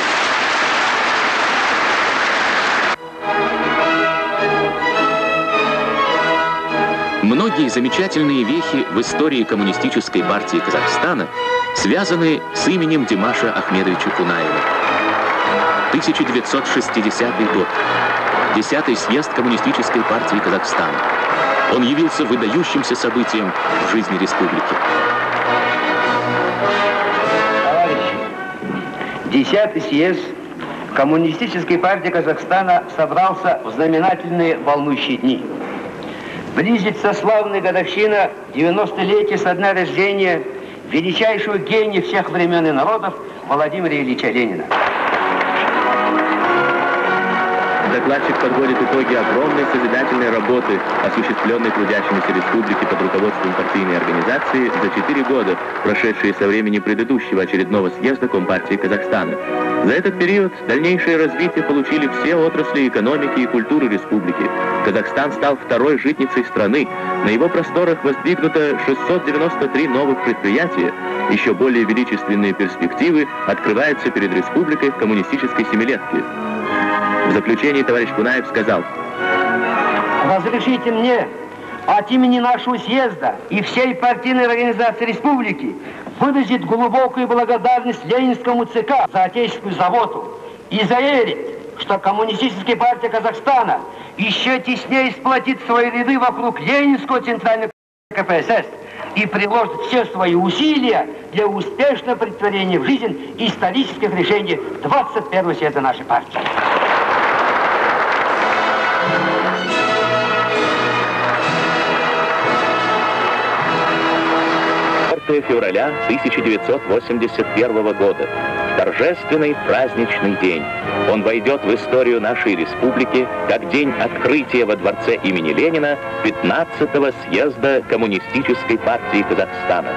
Многие замечательные вехи в истории Коммунистической партии Казахстана связаны с именем Димаша Ахмедовича Кунаева. тысяча девятьсот шестидесятый год. Десятый съезд Коммунистической партии Казахстана. Он явился выдающимся событием в жизни республики. Десятый съезд Коммунистической партии Казахстана собрался в знаменательные волнующие дни. Близится славная годовщина девяностолетия со дня рождения величайшего гения всех времен и народов Владимира Ильича Ленина. Докладчик подводит итоги огромной созидательной работы, осуществленной трудящимися республики под руководством партийной организации за четыре года, прошедшие со времени предыдущего очередного съезда Компартии Казахстана. За этот период дальнейшее развитие получили все отрасли экономики и культуры республики. Казахстан стал второй житницей страны. На его просторах воздвигнуто шестьсот девяносто три новых предприятия. Еще более величественные перспективы открываются перед республикой в коммунистической семилетке. В заключении товарищ Кунаев сказал: «Разрешите мне от имени нашего съезда и всей партийной организации республики выразить глубокую благодарность Ленинскому ЦК за отечественную заботу и заверить, что Коммунистическая партия Казахстана еще теснее сплотит свои ряды вокруг Ленинского центрального КПСС и приложит все свои усилия для успешного претворения в жизнь исторических решений двадцать первого съезда нашей партии». февраля тысяча девятьсот восемьдесят первого года. Торжественный праздничный день. Он войдет в историю нашей республики как день открытия во дворце имени Ленина пятнадцатого съезда Коммунистической партии Казахстана.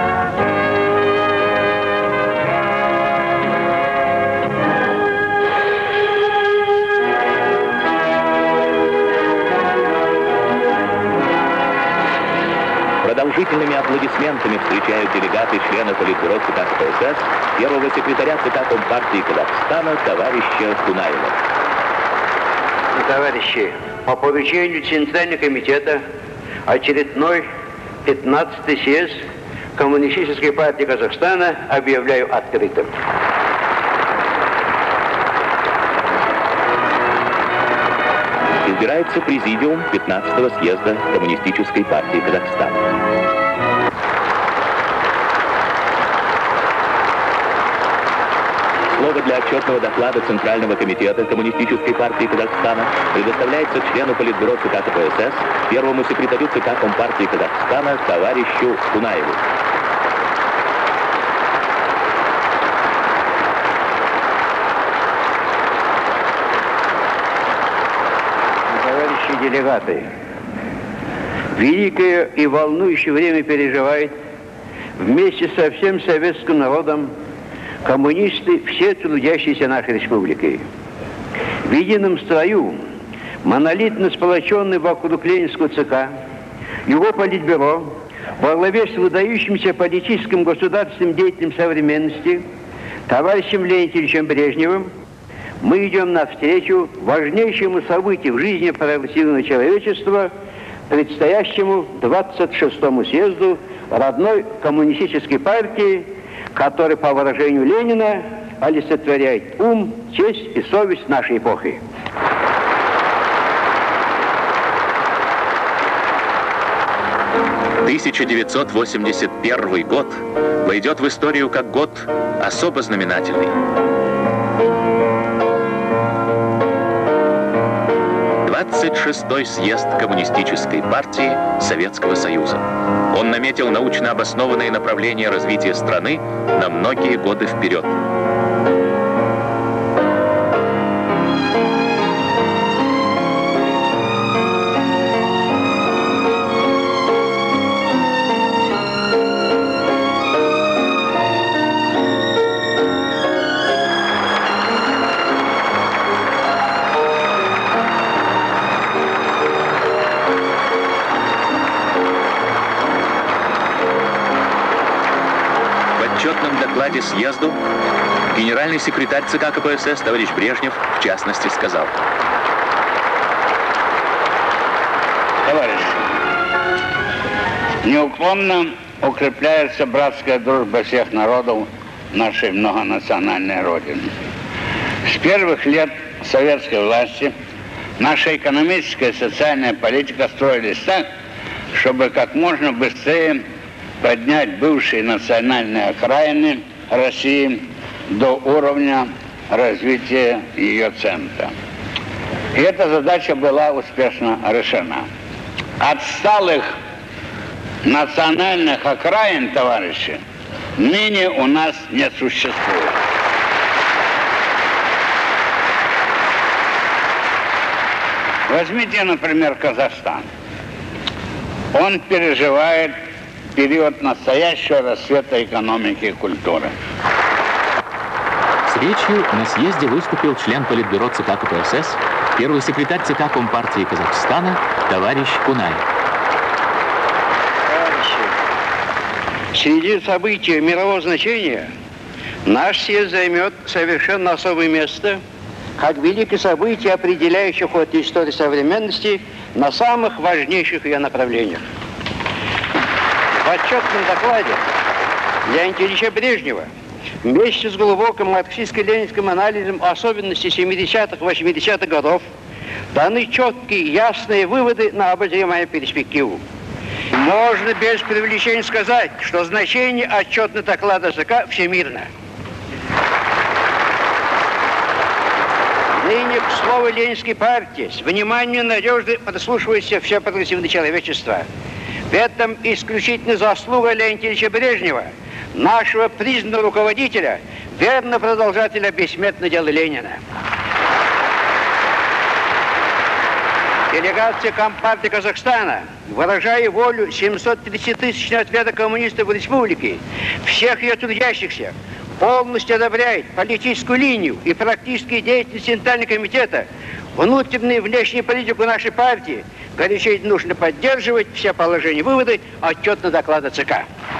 Продолжительными аплодисментами встречают делегаты членов Политбюро ЦК КПСС первого секретаря ЦК Компартии Казахстана товарища Кунаева. Товарищи, по поручению Центрального комитета очередной пятнадцатый съезд Коммунистической партии Казахстана объявляю открытым. Избирается президиум пятнадцатого съезда Коммунистической партии Казахстана. Слово для отчетного доклада Центрального комитета Коммунистической партии Казахстана предоставляется члену Политбюро ЦК КПСС, первому секретарю ЦК Компартии Казахстана товарищу Кунаеву. делегаты, великое и волнующее время переживает вместе со всем советским народом коммунисты, все трудящиеся нашей республики. В едином строю, монолитно сплоченный вокруг Ленинского ЦК, его политбюро, во главе с выдающимся политическим государственным деятелем современности, товарищем Леонидом Ильичем Брежневым, мы идем навстречу важнейшему событию в жизни прогрессивного человечества, предстоящему двадцать шестому съезду родной коммунистической партии, который, по выражению Ленина, олицетворяет ум, честь и совесть нашей эпохи. тысяча девятьсот восемьдесят первый год войдет в историю как год особо знаменательный. двадцать шестой съезд Коммунистической партии Советского Союза. Он наметил научно обоснованные направления развития страны на многие годы вперед. В отчетном докладе съезду генеральный секретарь ЦК КПСС товарищ Брежнев в частности сказал: Товарищи, неуклонно укрепляется братская дружба всех народов нашей многонациональной Родины. С первых лет советской власти наша экономическая и социальная политика строились так, чтобы как можно быстрее поднять бывшие национальные окраины России до уровня развития ее центра. И эта задача была успешно решена. Отсталых национальных окраин, товарищи, ныне у нас не существует. Возьмите, например, Казахстан. Он переживает период настоящего расцвета экономики и культуры. С речью на съезде выступил член Политбюро ЦК КПСС, первый секретарь ЦК Компартии Казахстана товарищ Кунаев. Товарищи, среди событий мирового значения наш съезд займет совершенно особое место, как великое событие, определяющее ход истории современности на самых важнейших ее направлениях. В отчетном докладе Леонида Ильича Брежнева вместе с глубоким марксистско-ленинским анализом особенностей семидесятых-восьмидесятых годов даны четкие, ясные выводы на обозримую перспективу. Можно без преувеличения сказать, что значение отчетного доклада ЦК всемирно. Ныне, к слову Ленинской партии, с вниманием и надеждой прислушивается все прогрессивное человечество. В этом исключительно заслуга Леонида Ильича Брежнева, нашего признанного руководителя, верного продолжателя бессмертного дела Ленина. Делегация Компартии Казахстана, выражая волю семисоттидесятитысячного отряда коммунистов в республике, всех ее трудящихся, полностью одобряет политическую линию и практические деятельности Центрального комитета, внутреннюю и внешнюю политику нашей партии, горячо нужно поддерживать все положения и выводы отчетного доклада ЦК.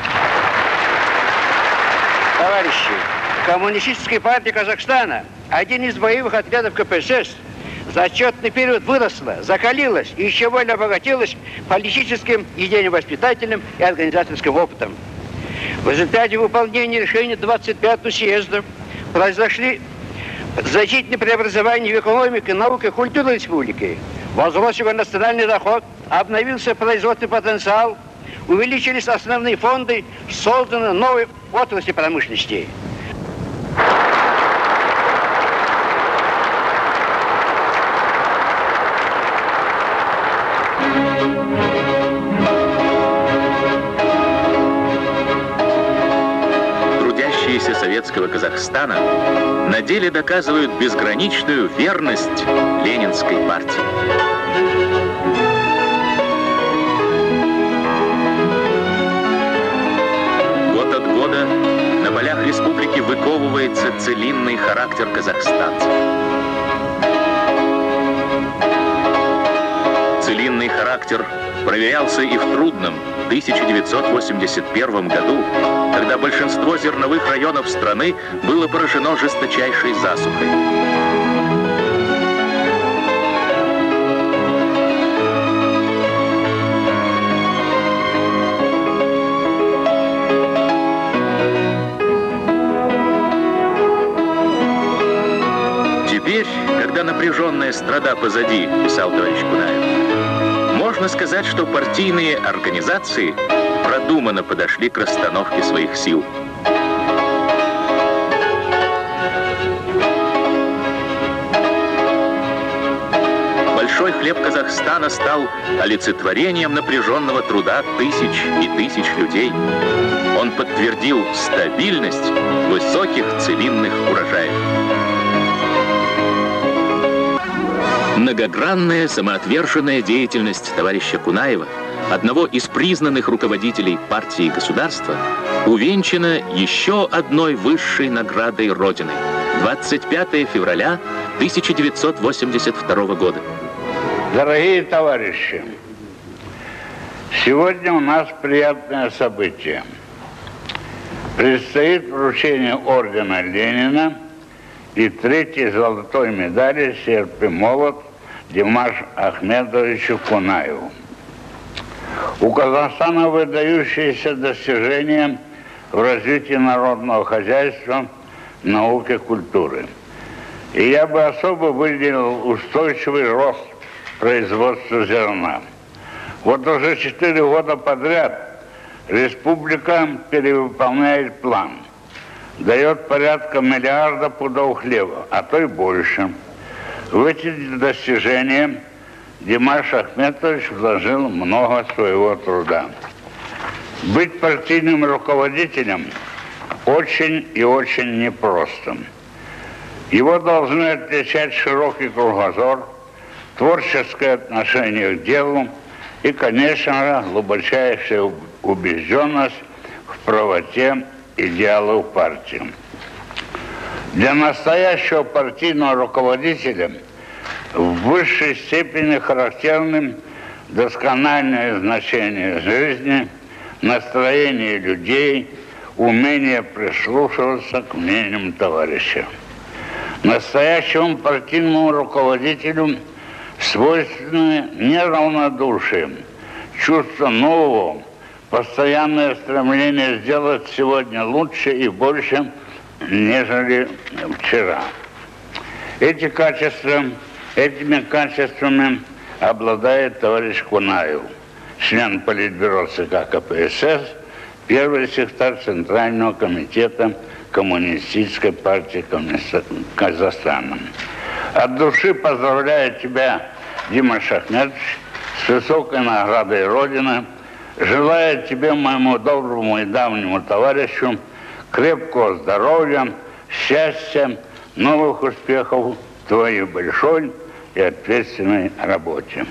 Товарищи, Коммунистическая партия Казахстана, один из боевых отрядов КПСС, за отчетный период выросла, закалилась и еще более обогатилась политическим, идейно-воспитательным и организаторским опытом. В результате выполнения решения двадцать пятого съезда произошли значительные преобразования в экономике, науке и культуре республики. Возрос его национальный доход, обновился производственный потенциал, увеличились основные фонды, созданы новые отрасли промышленности. Трудящиеся советского Казахстана на деле доказывают безграничную верность Ленинской партии. полях республики выковывается целинный характер казахстанцев. Целинный характер проверялся и в трудном тысяча девятьсот восемьдесят первом году, когда большинство зерновых районов страны было поражено жесточайшей засухой. Теперь, когда напряженная страда позади, писал товарищ Кунаев, можно сказать, что партийные организации продуманно подошли к расстановке своих сил. Большой хлеб Казахстана стал олицетворением напряженного труда тысяч и тысяч людей. Он подтвердил стабильность высоких целинных урожаев. Многогранная самоотверженная деятельность товарища Кунаева, одного из признанных руководителей партии и государства, увенчана еще одной высшей наградой Родины – двадцать пятое февраля тысяча девятьсот восемьдесят второго года. Дорогие товарищи, сегодня у нас приятное событие. Предстоит вручение ордена Ленина и третьей золотой медали «Серп и молот» Димашу Ахметовичу Кунаеву. У Казахстана выдающиеся достижения в развитии народного хозяйства, науки, культуры. И я бы особо выделил устойчивый рост производства зерна. Вот уже четыре года подряд республика перевыполняет план. Дает порядка миллиарда пудов хлеба, а то и больше. В эти достижения Димаш Ахметович вложил много своего труда. Быть партийным руководителем очень и очень непросто. Его должны отличать широкий кругозор, творческое отношение к делу и, конечно, глубочайшая убежденность в правоте идеалов партии. Для настоящего партийного руководителя в высшей степени характерным доскональное значение жизни, настроение людей, умение прислушиваться к мнениям товарища. Настоящему партийному руководителю свойственны неравнодушие, чувство нового, постоянное стремление сделать сегодня лучше и больше, нежели вчера. Эти качества, этими качествами обладает товарищ Кунаев, член Политбюро ЦК КПСС, первый секретарь Центрального комитета Коммунистической партии Казахстана. От души поздравляю тебя, Димаш Ахметович, с высокой наградой Родины. Желаю тебе, моему доброму и давнему товарищу, крепкого здоровья, счастья, новых успехов в твоей большой и ответственной работе.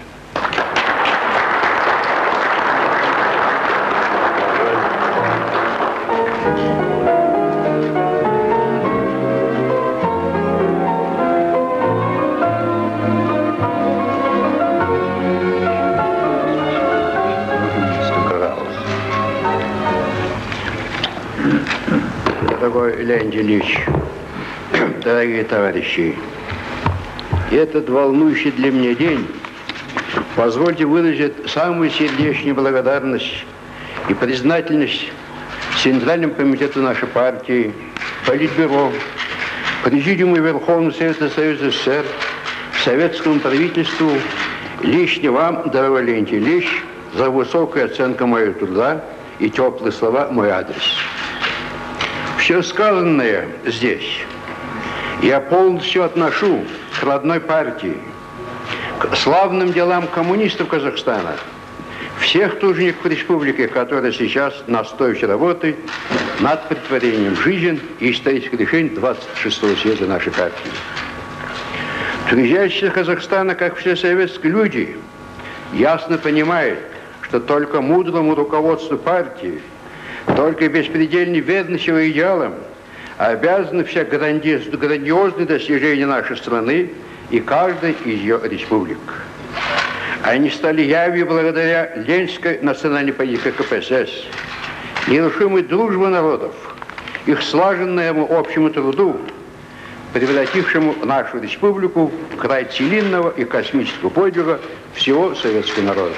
Дорогой Леонид Ильич, дорогие товарищи, этот волнующий для меня день позвольте выразить самую сердечную благодарность и признательность Центральному комитету нашей партии, Политбюро, Президиуму Верховного Совета Союза СССР, Советскому правительству, лично вам, дорогой Леонид Ильич, за высокую оценку моего труда и теплые слова в мой адрес. Все сказанное здесь я полностью отношу к родной партии, к славным делам коммунистов Казахстана, всех тружеников республики, которые сейчас настойчиво работают над претворением в жизнь и исторических решений двадцать шестого съезда нашей партии. Трудящиеся Казахстана, как все советские люди, ясно понимают, что только мудрому руководству партии Только беспредельной верностью идеалам обязаны все грандиоз, грандиозные достижения нашей страны и каждой из ее республик. Они стали явью благодаря ленинской национальной политике ка пэ эс эс, нерушимой дружбы народов, их слаженному общему труду, превратившему нашу республику в край целинного и космического подвига всего советского народа.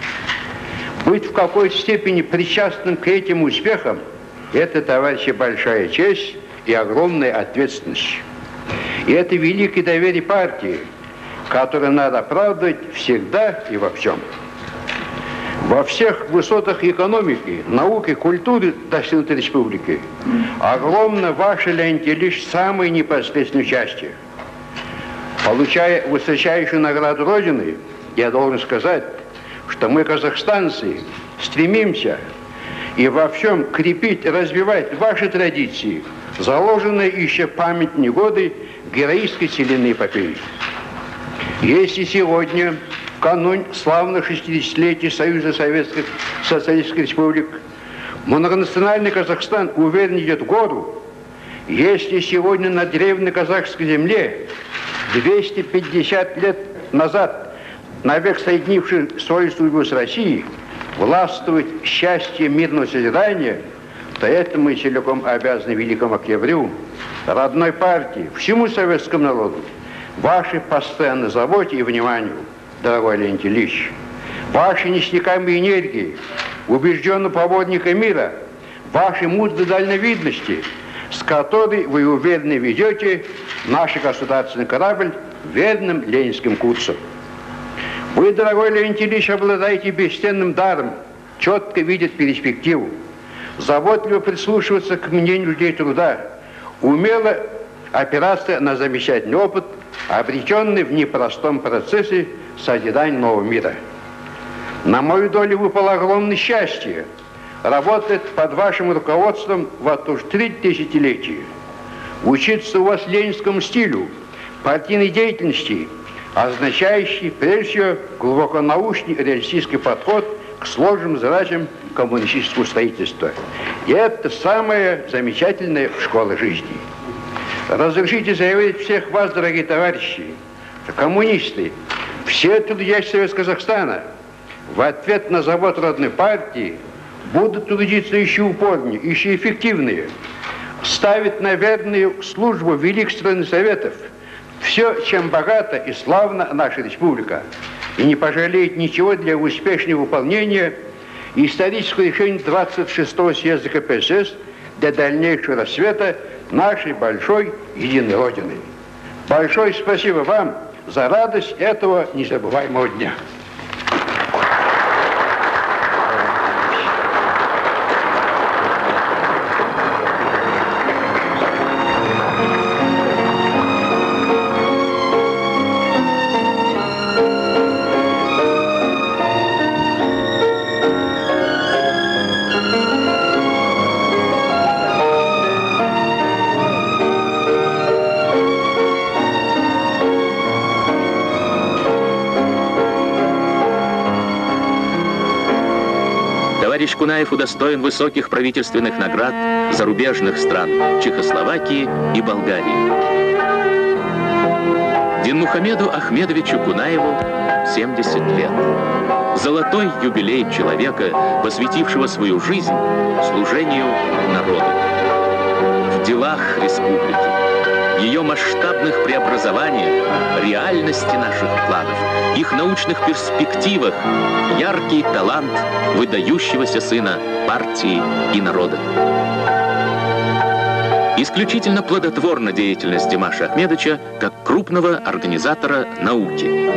Быть в какой-то степени причастным к этим успехам – это, товарищи, большая честь и огромная ответственность. И это великое доверие партии, которое надо оправдывать всегда и во всем. Во всех высотах экономики, науки, культуры достигнутой республики огромно ваше, Леонид Ильич, самое непосредственное участие. Получая высочайшую награду Родины, я должен сказать, что мы, казахстанцы, стремимся и во всем крепить, развивать ваши традиции, заложенные еще в памятные годы героической целинной эпопеи. Если сегодня, в канун славных шестидесятилетий Союза Советских Социалистических Республик, многонациональный Казахстан уверенно идет в гору, если сегодня на древней казахской земле двести пятьдесят лет назад, навек соединивший свою судьбу с Россией, властвует счастье мирного созидания, то это мы целиком обязаны великому октябрю, родной партии, всему советскому народу, вашей постоянной заботе и вниманию, дорогой Леонид Ильич, вашей неиссякаемой энергии, убежденного поборника мира, вашей мудрой дальновидности, с которой вы уверенно ведете наш государственный корабль верным ленинским курсом. Вы, дорогой Леонид Ильич, обладаете бесценным даром, четко видят перспективу, заботливо прислушиваться к мнению людей труда, умело опираться на замечательный опыт, обреченный в непростом процессе созидания нового мира. На мою долю выпало огромное счастье работать под вашим руководством вот уж три десятилетия, учиться у вас ленинскому стилю, партийной деятельности, означающий, прежде всего, глубоко научный реалистический подход к сложным задачам коммунистического строительства. И это самая замечательная школа жизни. Разрешите заявить всех вас, дорогие товарищи, коммунисты, все трудящиеся Советского Казахстана в ответ на завод родной партии будут трудиться еще упорнее, еще эффективнее, ставить на верную службу великих стран Советов все, чем богата и славна наша республика, и не пожалеет ничего для успешного выполнения исторического решения двадцать шестого съезда ка пэ эс эс для дальнейшего рассвета нашей большой единой Родины. Большое спасибо вам за радость этого незабываемого дня. Товарищ Кунаев удостоен высоких правительственных наград зарубежных стран Чехословакии и Болгарии. Динмухамеду Ахмедовичу Кунаеву семьдесят лет. Золотой юбилей человека, посвятившего свою жизнь служению народу. В делах республики, ее масштабных преобразованиях, реальности наших планов, их научных перспективах, яркий талант выдающегося сына партии и народа. Исключительно плодотворна деятельность Димаша Ахмедовича как крупного организатора науки.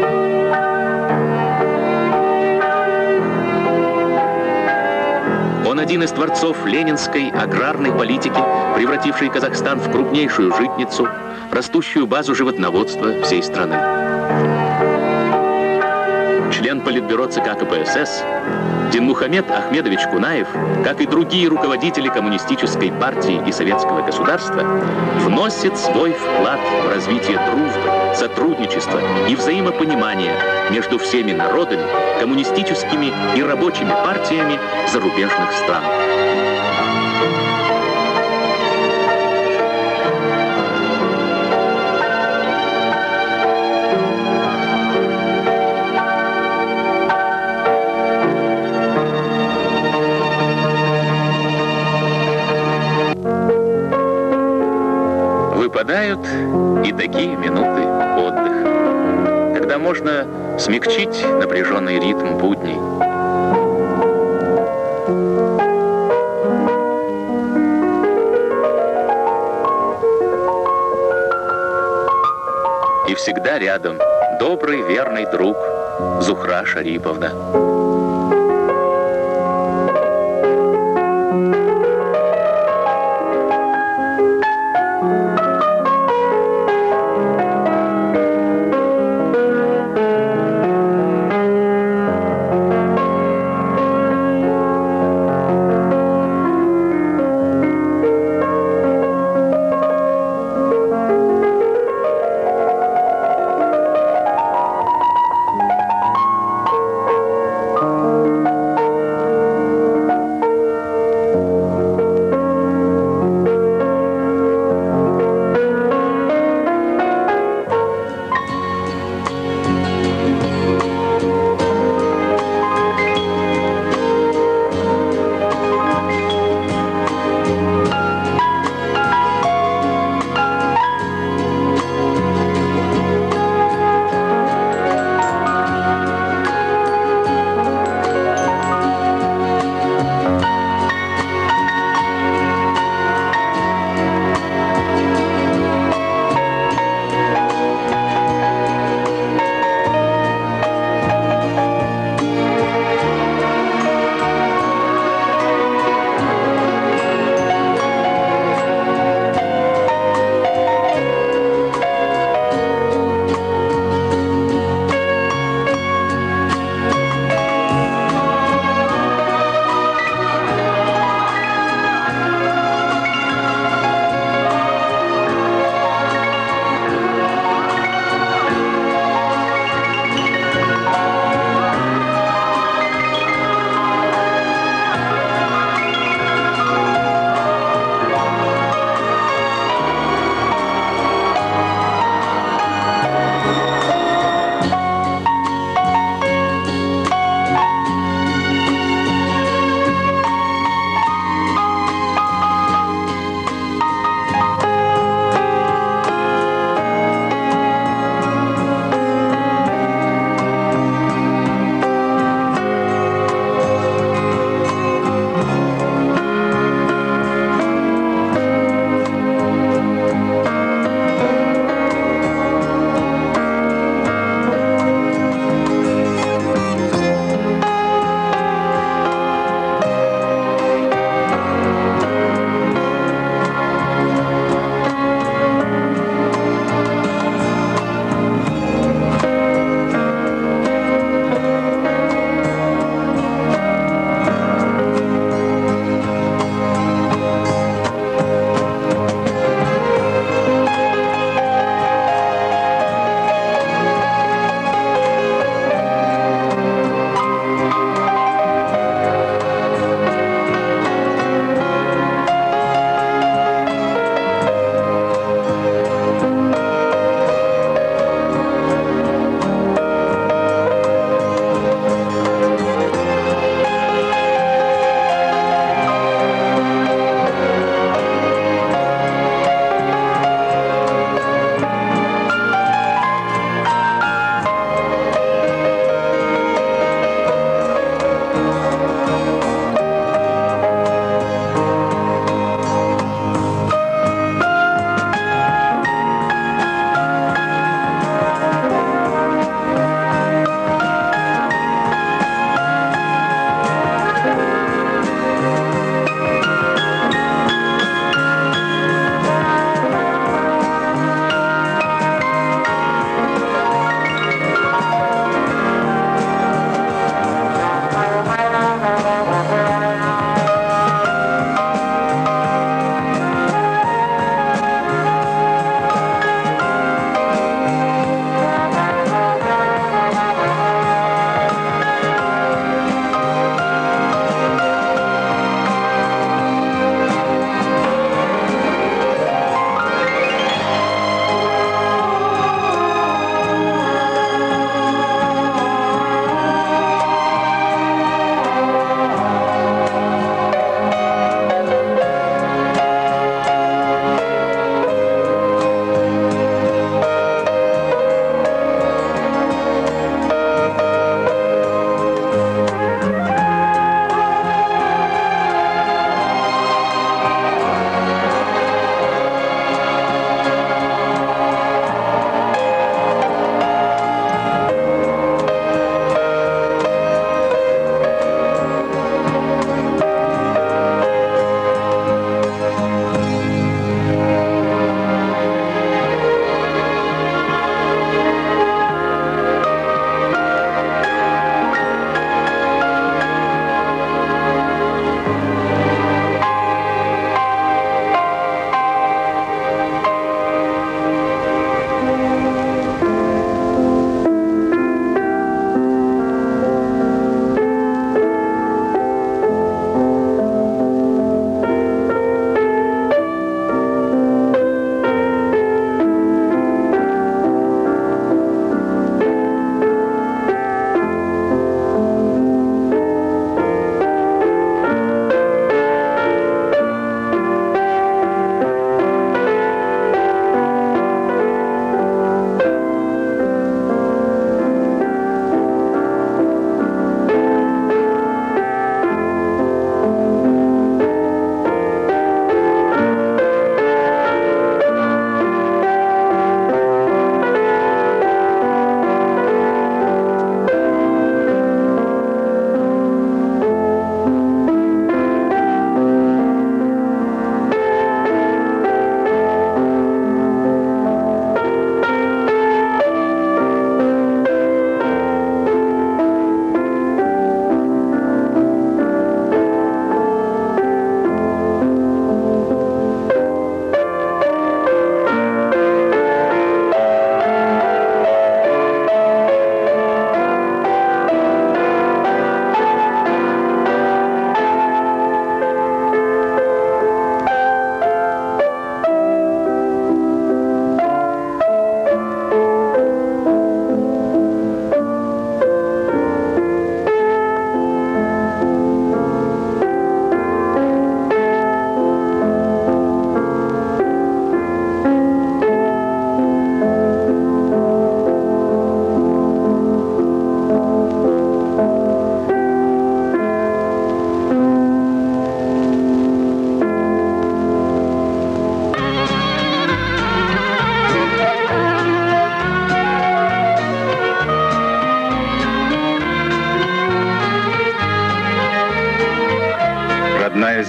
Он один из творцов ленинской аграрной политики, превратившей Казахстан в крупнейшую житницу, растущую базу животноводства всей страны. Член Политбюро ЦК ка пэ эс эс, Динмухамед Ахмедович Кунаев, как и другие руководители коммунистической партии и советского государства, вносит свой вклад в развитие дружбы, сотрудничества и взаимопонимания между всеми народами, коммунистическими и рабочими партиями зарубежных стран. Выпадают и такие минуты отдыха, когда можно смягчить напряженный ритм будней. И всегда рядом добрый, верный друг Зухра Шариповна.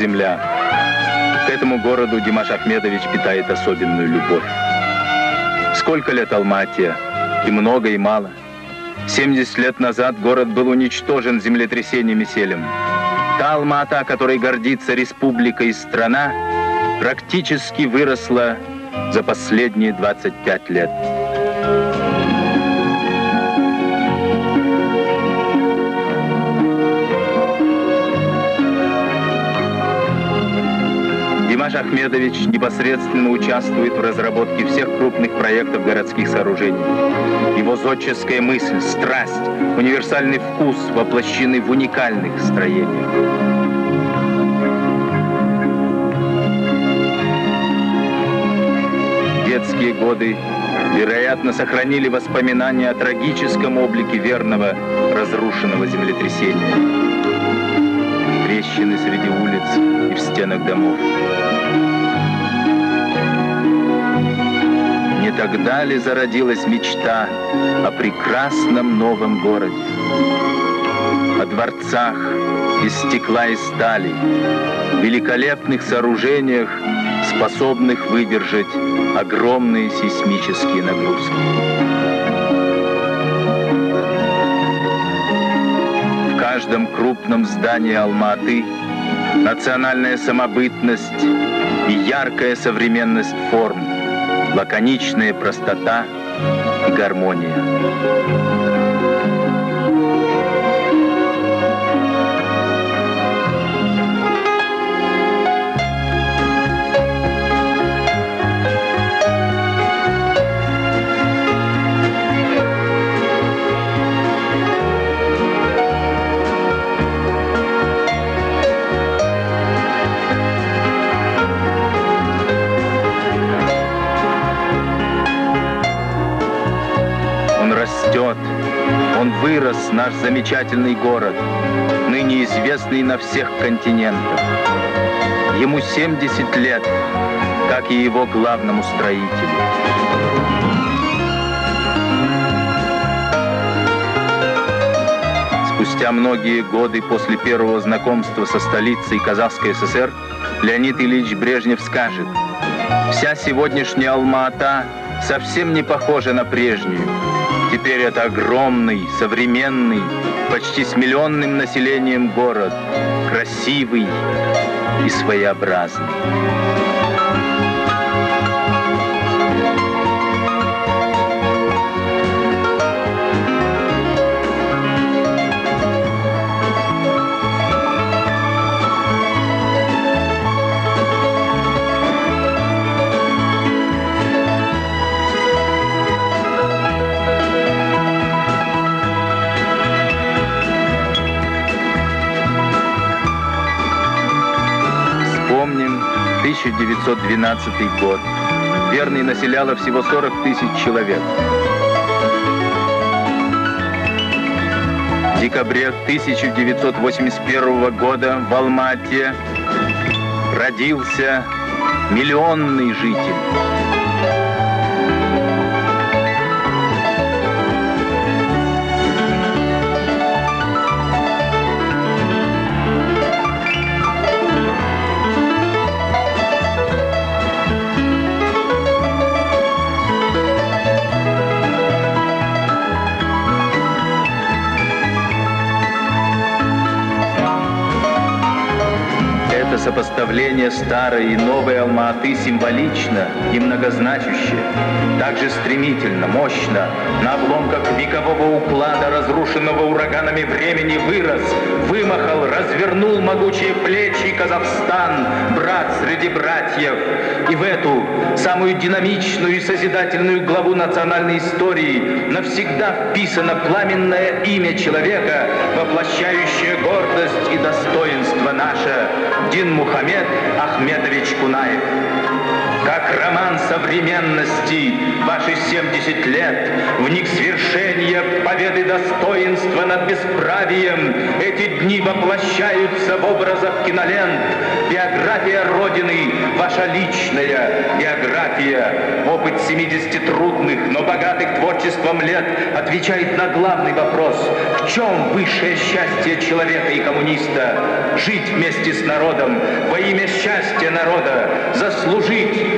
земля. К этому городу Димаш Ахмедович питает особенную любовь. Сколько лет Алма-Ате? И много, и мало. семьдесят лет назад город был уничтожен землетрясением и селем. Та Алма-Ата, которой гордится республика и страна, практически выросла за последние двадцать пять лет. Димаш Ахмедович непосредственно участвует в разработке всех крупных проектов городских сооружений. Его зодческая мысль, страсть, универсальный вкус воплощены в уникальных строениях. Детские годы, вероятно, сохранили воспоминания о трагическом облике верного разрушенного землетрясения. Трещины среди улиц и в стенах домов. Не тогда ли зародилась мечта о прекрасном новом городе? О дворцах из стекла и стали, великолепных сооружениях, способных выдержать огромные сейсмические нагрузки. В каждом крупном здании Алма-Аты национальная самобытность и яркая современность форм, лаконичная простота и гармония. Он вырос, наш замечательный город, ныне известный на всех континентах. Ему семьдесят лет, как и его главному строителю. Спустя многие годы после первого знакомства со столицей Казахской ССР Леонид Ильич Брежнев скажет: «Вся сегодняшняя Алма-Ата совсем не похожа на прежнюю. Теперь это огромный, современный, почти с миллионным населением город, красивый и своеобразный». тысяча девятьсот двенадцатый год. Верный населяло всего сорок тысяч человек. В декабре тысяча девятьсот восемьдесят первого года в Алма-Ате родился миллионный житель. Сопоставление старой и новой Алма-Аты символично и многозначуще. Также стремительно, мощно, на обломках векового уклада, разрушенного ураганами времени, вырос, вымахал, развернул могучие плечи Казахстан, брат среди братьев. И в эту самую динамичную и созидательную главу национальной истории навсегда вписано пламенное имя человека, воплощающее гордость и достоинство наше — Дин Мухаммед Ахмедович Кунаев. Как роман современности современности. Ваши семьдесят лет, в них свершения победы достоинства над бесправием. Эти дни воплощаются в образах кинолент. Биография Родины, ваша личная биография. Опыт семидесяти трудных, но богатых творчеством лет отвечает на главный вопрос: в чем высшее счастье человека и коммуниста? Жить вместе с народом, во имя счастья народа, заслужить